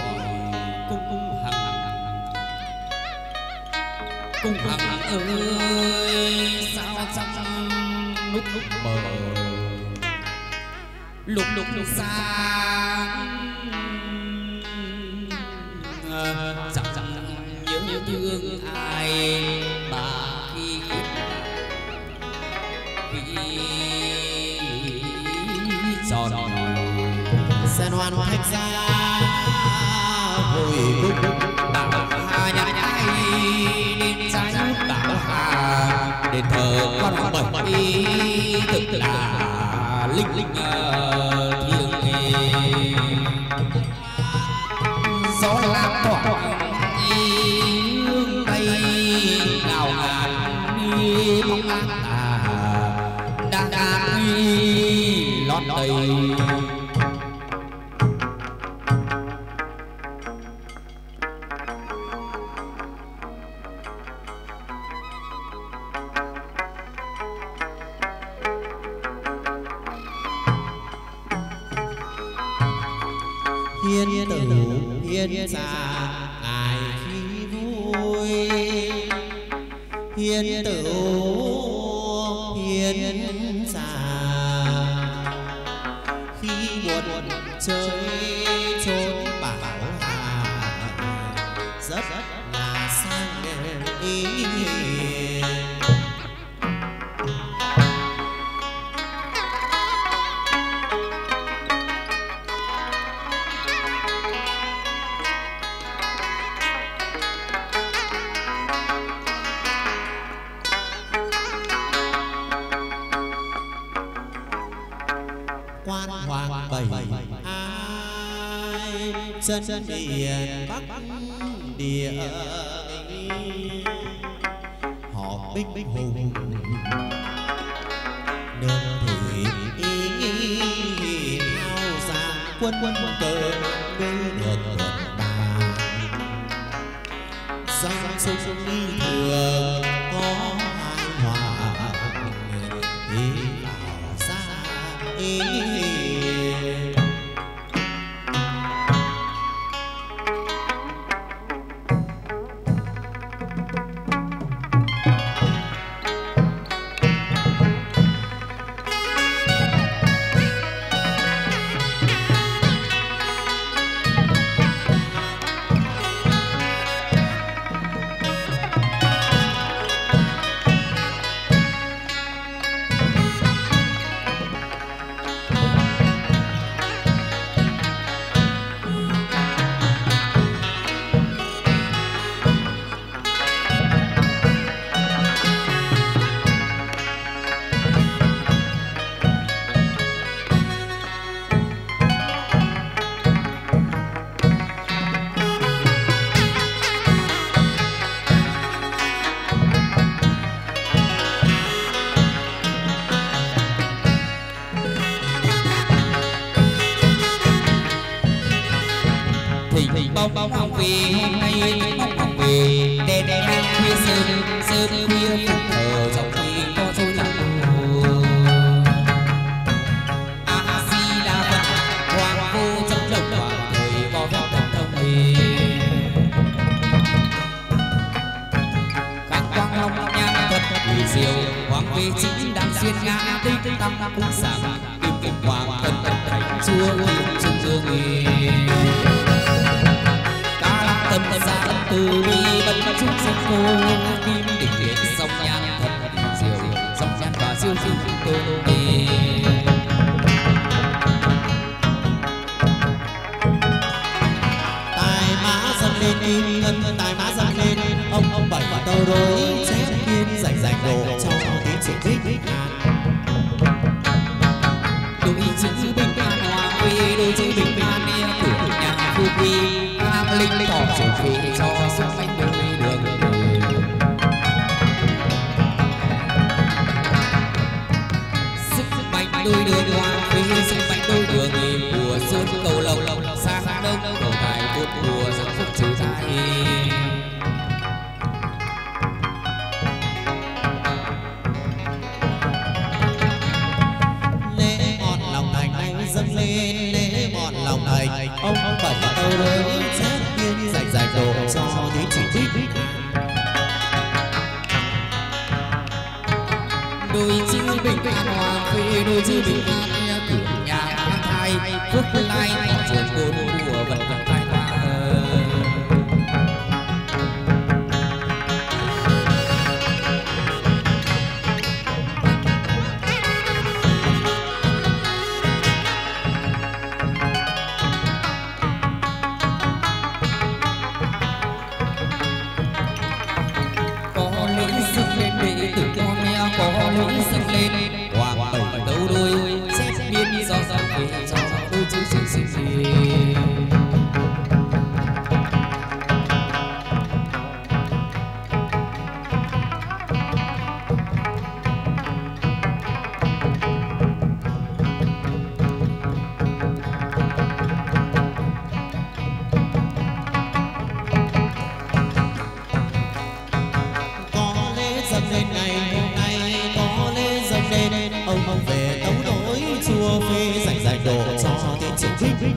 Speaker 2: cung hằng ơi sao trong lúc mờ lúc sáng chẳng nhớ thương ai bà khi giòn
Speaker 1: sen hoan thạch ra hồi cung
Speaker 2: bảo hà nhạc ai đến trái bảo hà đền thờ con bảy thực là linh thiêng gió lam tỏa hương tây ngào ngạt bóng áng đang lót đầy
Speaker 1: hiên tử hiên già ngài khi vui hiên tử hiên già khi buồn chơi trốn bảo hà rất là sang ý quan hoàng bảy ai chân địa bắc địa họ binh hùng nương thủy theo giang quân cờ bên được tuần bà dòng sông đi thường có hai hòa ý bảo xa ý
Speaker 2: thỉnh bóng hồng về hôm nay thỉnh bóng hồng về đèn nhang khuya sớm sớm khuya phụng thờ trong khi có dối lòng a di đà phật hoàng vô trong đồng hoàng thời có phép thần thông hề khang quang long nhang thật huyền diệu hoàng về chính đang xuyên ngã tích tăng cúng sàng kim kim hoàng thân thành chúa thiên trung dương tâm ra từ bi bận chúng sinh cô kim đỉnh điện sông nhang thật diệu sông nhang và siêu siêu tô
Speaker 1: tài mã dâng lên kim ngân tài mã dâng lên ông bảy tàu đối chép biên dành dành đồ cho tiến sĩ bích
Speaker 2: đôi chữ bình an hòa quy đôi chữ bình an của nhà phu quy linh tỏ chủ phi cho sức mạnh đôi đường sức mạnh đôi đường hoa phi sức mạnh đôi đường của xuân cầu lộc sang đông cầu tài tốt của dân phúc trừ tai
Speaker 1: lễ ngọn lòng thành anh dâng lên lễ ngọn lòng thành ông bảy tàu đối chép biên dành dành đồ cho tiến sĩ bích
Speaker 2: đôi chữ bình an hòa phi đôi chữ bình an cửa nhà an thai phúc lai trường côn của vận vận tai hoa có lễ dâng lên đệ tử con nghe có lễ dâng lên hoàng bảy tấu đôi xếp biên do về cho đôi chữ sinh sinh
Speaker 1: ông về tấu đối chùa phê dành dành đồ cho tiến sĩ bích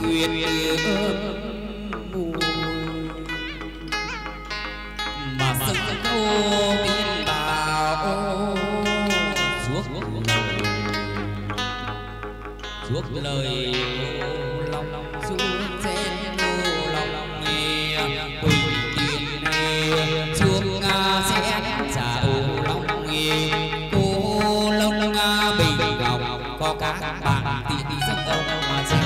Speaker 2: uyên mùi mà sân khấu biên bảo suốt lời lòng suốt trên lòng quỳ tiền chuông sẽ trả lòng cô long bình ngọc có các bạn tiền dân ông mà sẽ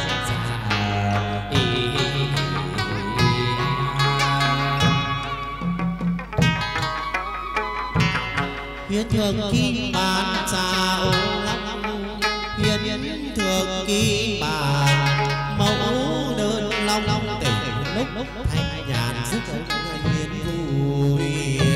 Speaker 1: hiến thượng kim bàn chào long hiến thượng kim bàn mẫu đơn long tỉnh lúc thanh nhàn sức hiến vui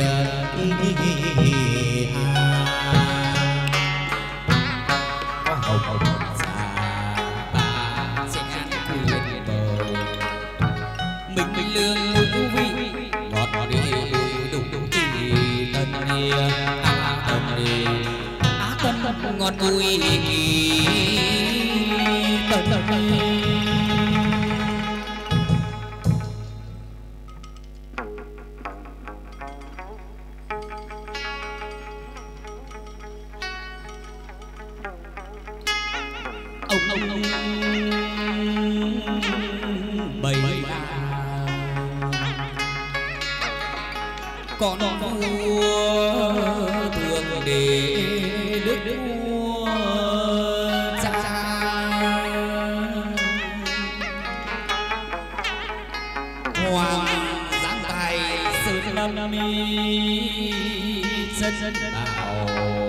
Speaker 2: có hồng già ta sẽ quyên bờ mình lương thú vị ngọt đi đủ kỳ tân tân ngọt vui kỳ tân ông bầy con vua thường để đức vua cha hoàng giáng tài sơn lâm dân bảo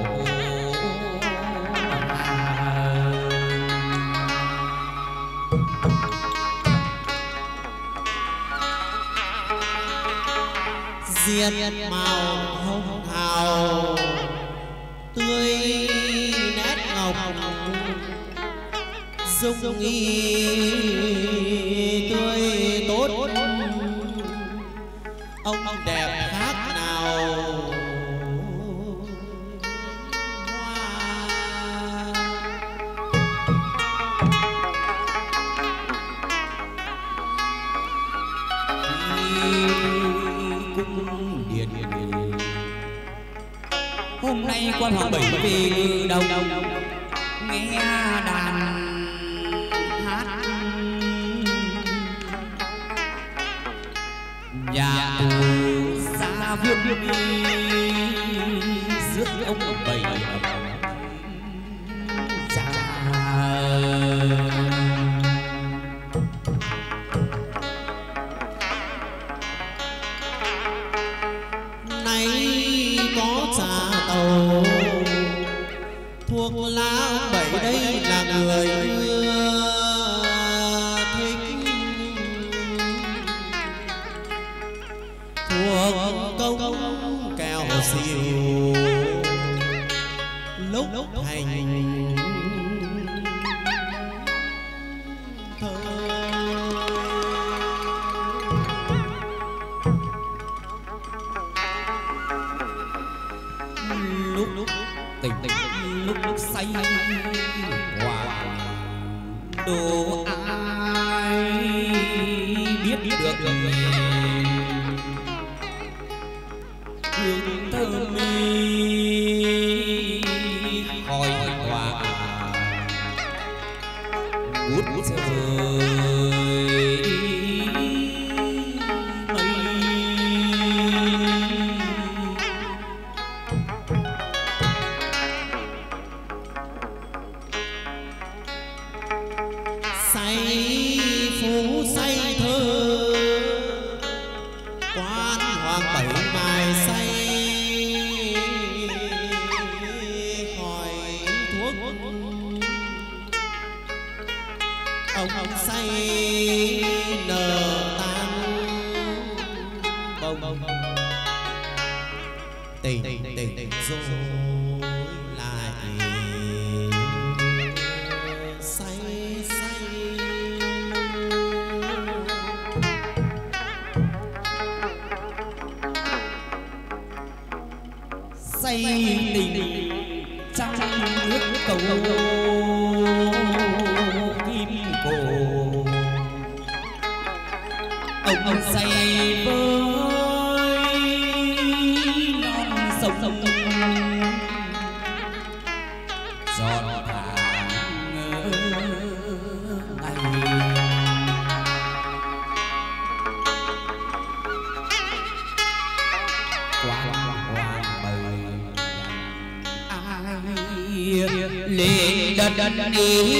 Speaker 1: diệt màu hồng hào tươi nét ngọc dung nghi tươi tốt ông đẹp khác nào
Speaker 2: hôm nay quan họ bảy về đầu nghe đàn hát nhà tù xa vương rước ông bảy cha
Speaker 1: nay có trà tàu thuộc lá bảy đây là người thích thuộc công kèo xìu lúc hành
Speaker 2: lúc tỉnh lúc say hoàng đồ ai biết được hương thơm khói hoa ngút trời
Speaker 1: say phú say thơ quan hoàng bảy mai say khỏi thuốc ông say nở tan bông tình rồi lại say
Speaker 2: tình trong nước cầu kim cổ ông say với non sông giọt tháng ngày quang hoàng bờ ai lên đất đi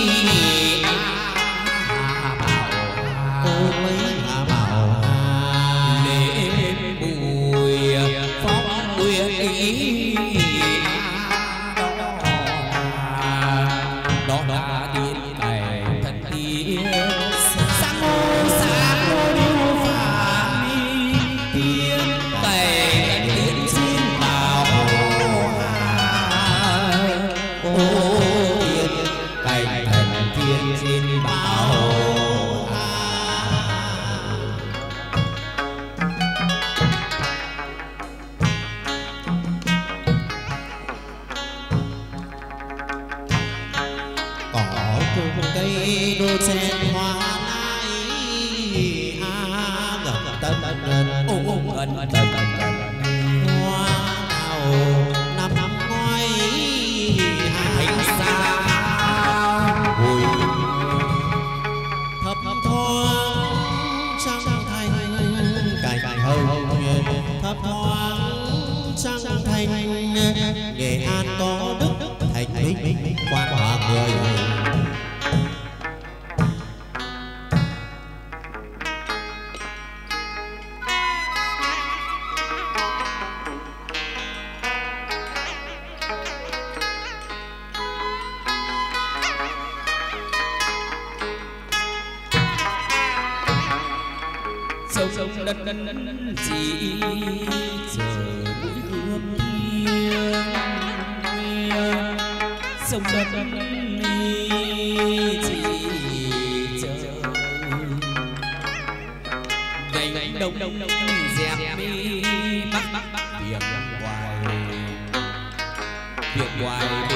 Speaker 1: Nghệ An có đức thành minh quan hòa người
Speaker 2: sông đất chỉ chờ mũi hương sông đất chỉ chờ gành đông dẹp đi bắc việc ngoài đi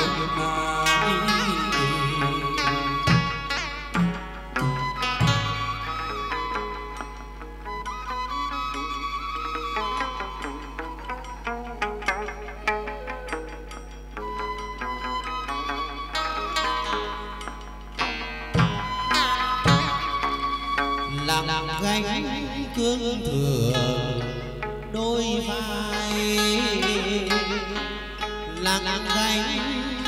Speaker 1: làm gánh cương thừa đôi vai làm gánh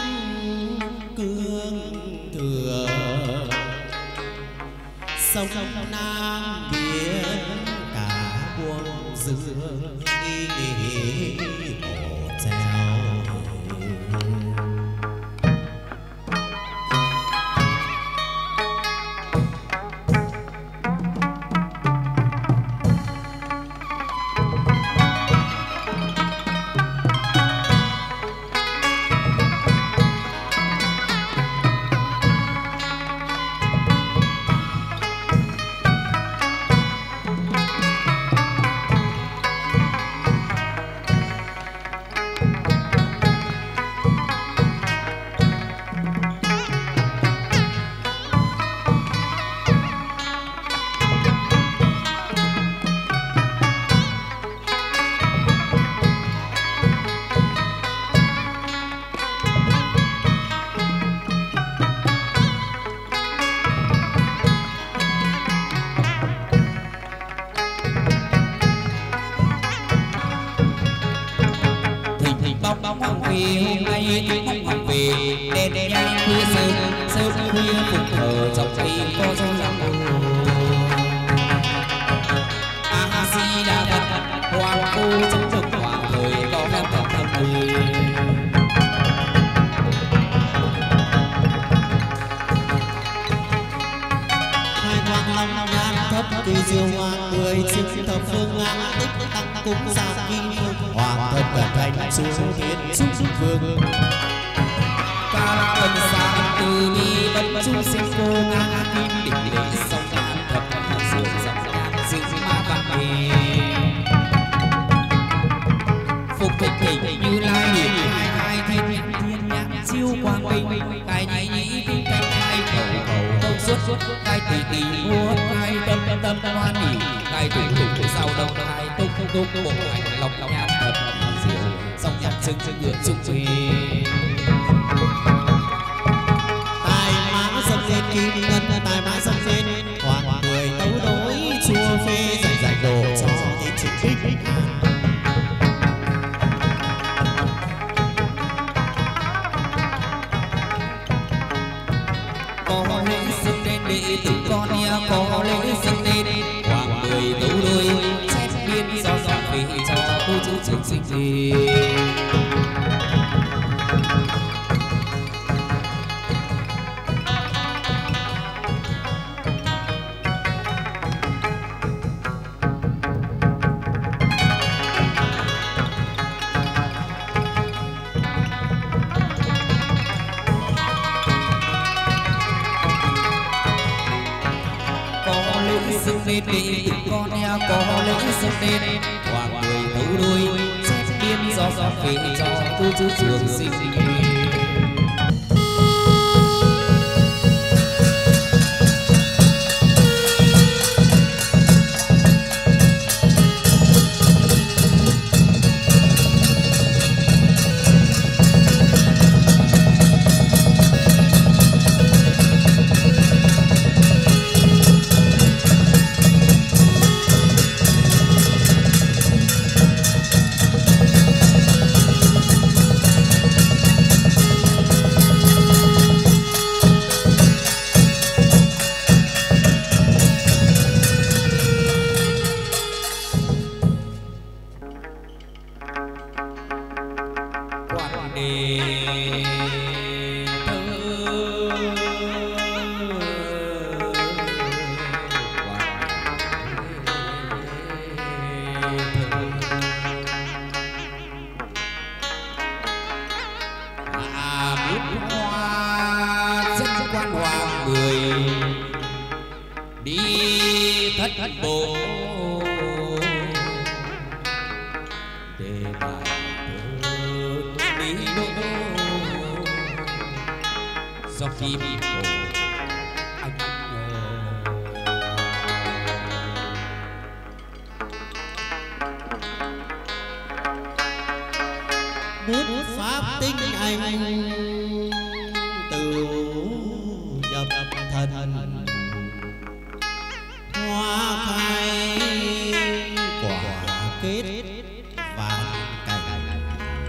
Speaker 1: cương thừa sông Nam biển cả buông dừa hồ treo
Speaker 2: bóng về hôm nay bóng về đèn nhang khuya sớm khuya phục thờ dòng tim có dấu lắm a di đà phật hoàng cô trong thực hoàng thời có phép thật thầm
Speaker 1: hai hoàng long nhan thấp kỳ diệu hoa người chim thập phương ngã tích tăng cung sao kim hoàng thân cẩn thành xuống thiên xuống vương
Speaker 2: ca tân sa từ bi bất trung sinh cô ngã kim đỉnh lễ sông ngàn thập thập sương dòng ngàn sinh ma vạn bì phục thịnh thịnh như lai hiển hai thiên nhãn chiêu quang minh cái nhĩ nhĩ kinh canh hai khẩu khẩu suốt cái tỷ tỷ muôn hai tâm tâm hoan hỉ ngày tuổi thủ sau đông hai tung tung bộ ảnh lọc nhãn thật diệu song nhạc sưng ngựa trung thủy
Speaker 1: tài mã dâng lên kim ngân tài mã dâng lên hoàng người tấu đối chua phê dạy dạy đồ cho những chữ bích
Speaker 2: có lễ dâng lên đệ tử con nha có lễ dâng lên hoàng người tấu đôi chép biên do vì cho cô chú trường sinh gì dâng lên đệ tử con nha có lễ dâng lên hoàng người tấu đôi chép biên do vì cho cô chú trường sinh
Speaker 1: bút pháp tinh anh từ nhập thần hoa khai quả kết vạn cảnh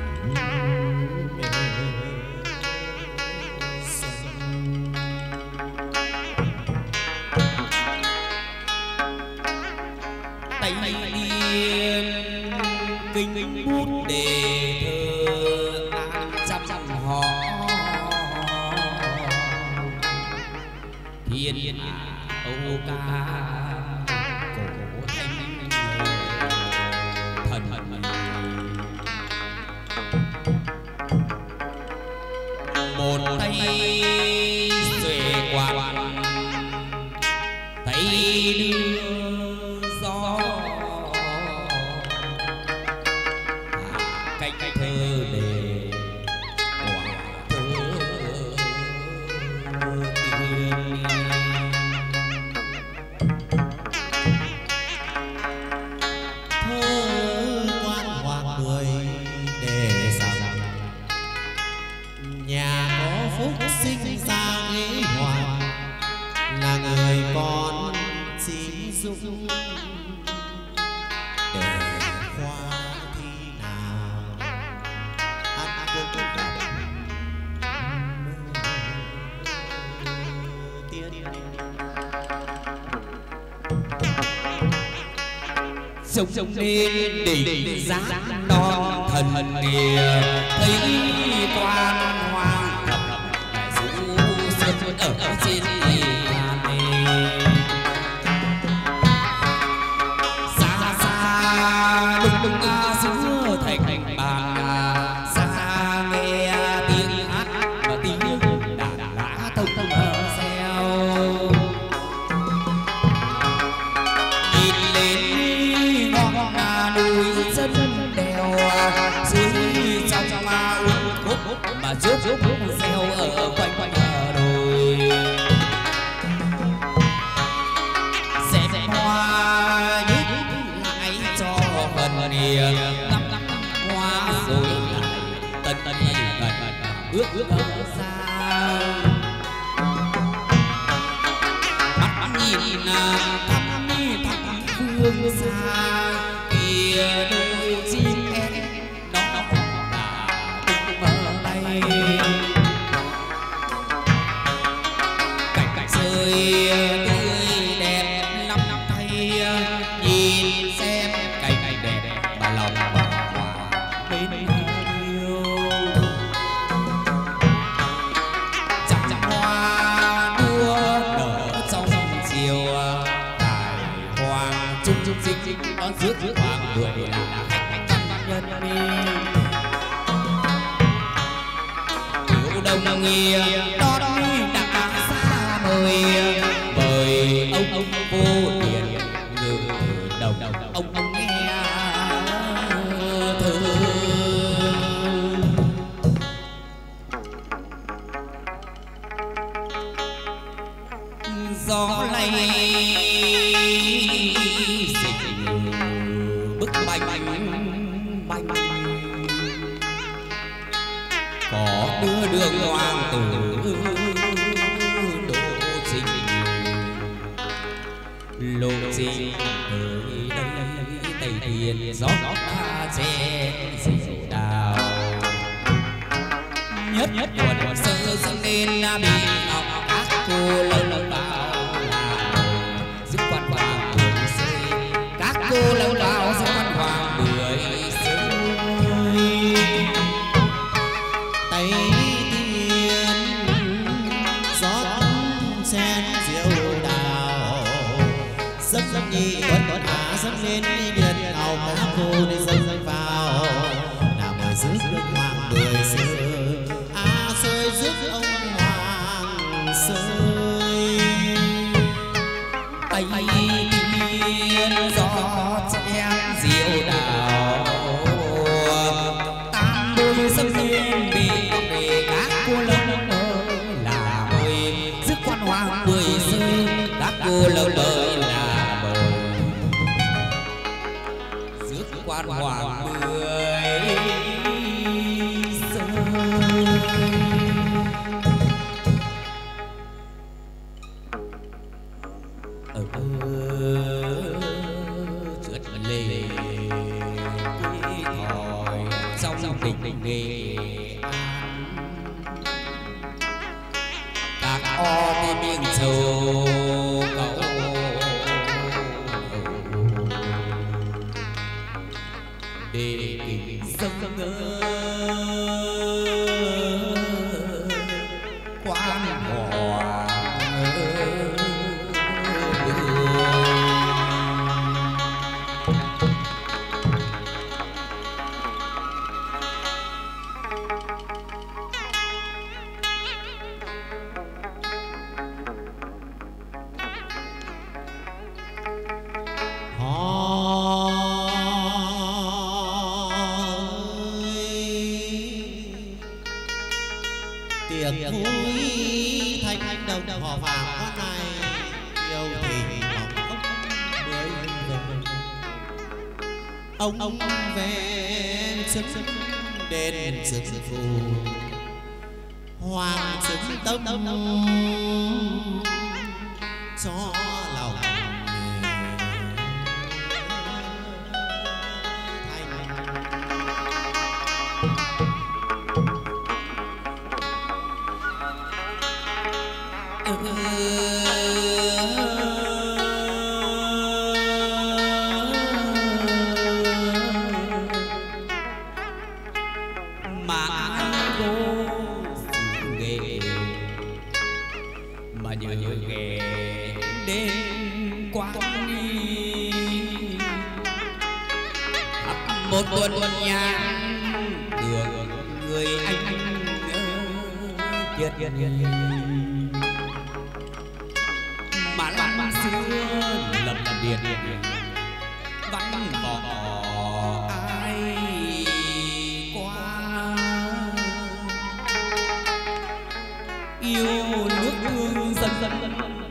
Speaker 2: tay điên kinh bút đề thơ trăm họ thiên âu ca cổ thanh thần một tay xuề quạt tay đưa gió cách thơ đề quả thơ tiên
Speaker 1: thơ quan hoàng người để rằng nhà có phúc sinh ra nghĩa hoàng là người con xin dung để khoa thi nào ăn cũng gặp tiên
Speaker 2: sông lên đỉnh giá non thần nghìa thấy quan hoàng thập đại sứ xuân ở trên xa xa đùng giữa thành bà xa nghe tiếng hát và tiếng đàn lá thông reo nhìn lên ngọn núi chân đèo dưới trong ma uốn khúc mà trước reo ở quanh đồi xem hoa phần nia ngắm hoa rồi lại tận tận ước xa mắt nhìn thăm phương xa kia đôi chim én nó đã tung mơ bay cảnh rơi tươi đẹp lắm thay nhìn xem cảnh đẹp mà lòng hòa bên yêu chẳng hoa đua nở trong chiều tài hoa chung xinh đón rước hoàng người là khách nhân yêu đông nghĩa đón đã xa mời ông vô tiền ngự đầu ông nghe thơ gió lay bức bánh có đưa đường hoàng tử đỗ trình lộ trình tới đây tây thiên gió ta che rượu đào nhất quần sơ dâng lên bị ngọc các cô lâu vào là giúp quan hoàng bưởi rơi các cô lâu vào giúp quan hoàng bưởi rơi
Speaker 1: tây thiên gió sen rượu đào dâng nhi tuấn dâng lên điện ngọc các cô đi dâng vào nào mà rước hoàng bưởi rơi rơi rước ông hoàng rơi
Speaker 2: tây thiên gió chen rượu đào tam đôi dâng lên bị các cô lâu là mời rước quan hoàng bưởi rơi các cô lâu là mời rước quan hoàng bưởi trượt lê quý thỏi trong đình nghề các o đi miếng châu cậu để tình dâng quan hòa
Speaker 1: tiệc vui thanh đồng họ vàng hoa này yêu tình ông về sức đền sức phù hoàng sức tâm cho lòng
Speaker 2: một tuần nhang đường người anh kiệt mà lắm xưa lầm điện vẫn bỏ ai qua yêu nước thương dân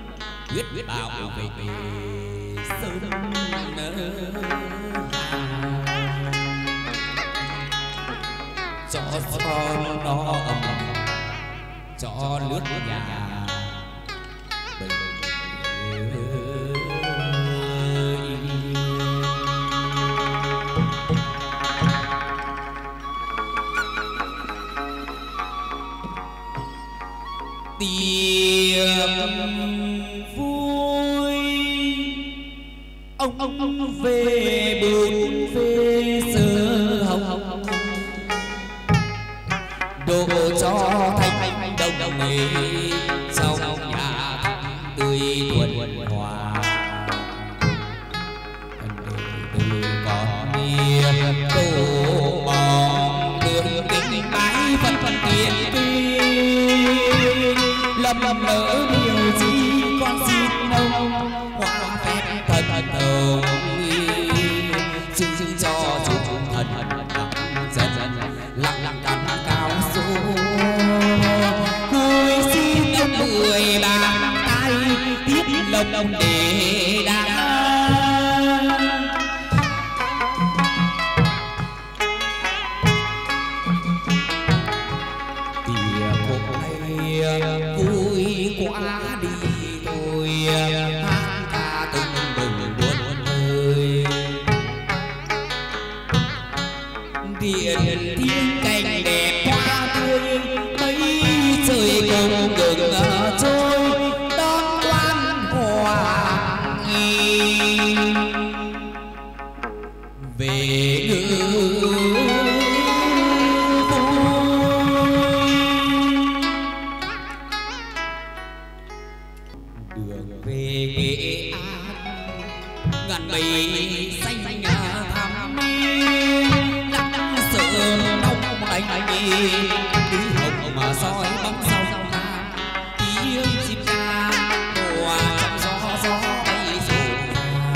Speaker 2: huyết bào về sơn cho con nó ấm cho nước nhà tiệc vui ông về bụt về sơ hồng đồ cho thanh đồng mê trong nhà tươi thuần hòa từ con đi tô bóng đường kinh bái phân tiền lâm lỡ điều gì con xin ông hoa phép thần đồng xin cho chúng thần dần lặng cắn cao số vui xin ông 10 bàn tay tiếp lồng để đã vui quá đi thôi hát ca từng bừng buồn hơi điện thiên cảnh đẹp hoa tươi mấy trời cùng ngừng trôi đón quan hoàng về đường về Nghệ An ngàn mây xanh thắm lặng sợ đông lạnh đi hồng mà soi bóng sau ta tiếng chim ca hòa trong gió bay rộn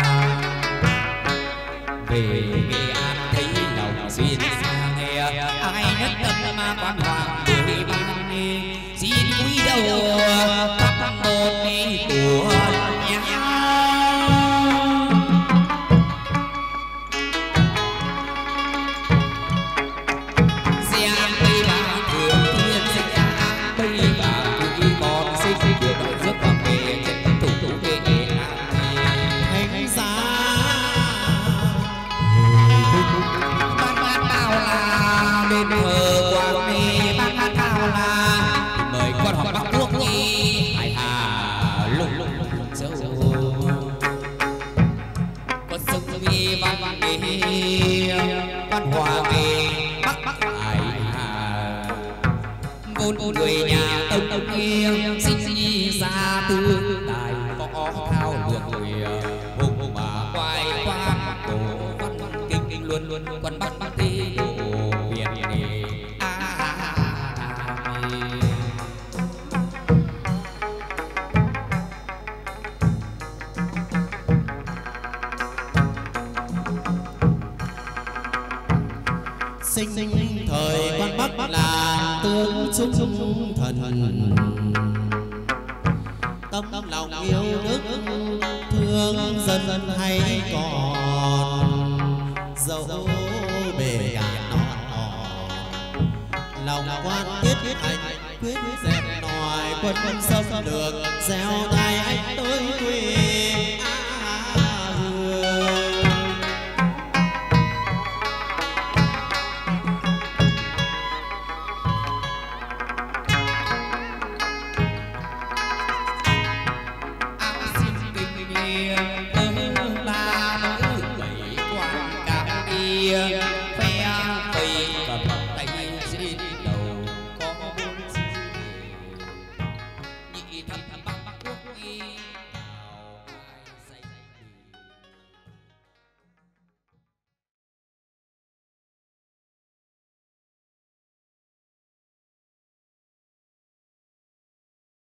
Speaker 2: về Nghệ An thấy lòng duyên xa nghe ai nhất tâm mà quan hoàng để ban xin cúi đầu thắp một của nhà xem bây bà thường thiên sẽ bây bà quý con xích được đợi giấc vào về trên thủ về
Speaker 1: thánh giá
Speaker 2: ban bao là đền thờ quang mê ban bao là mời con học Bắc Quốc nhi hải hà lung dâu con sông vi văn nghề văn hòa nghề Bắc hải hà ngôn người nhà tông kia sinh ra tương tài có thao lược người hùng mà quay quan cổ văn kinh luôn quân Bắc tây đồ Việt nghề
Speaker 1: sinh thời quan Bắc là tương chúng thần tâm lòng yêu nước thương dân hay còn dẫu bề cả non lòng quan thiết hạnh quyết dẹp nòi quân xâm lược gieo tay anh tới quê
Speaker 2: ta mới bảy quan cảm đi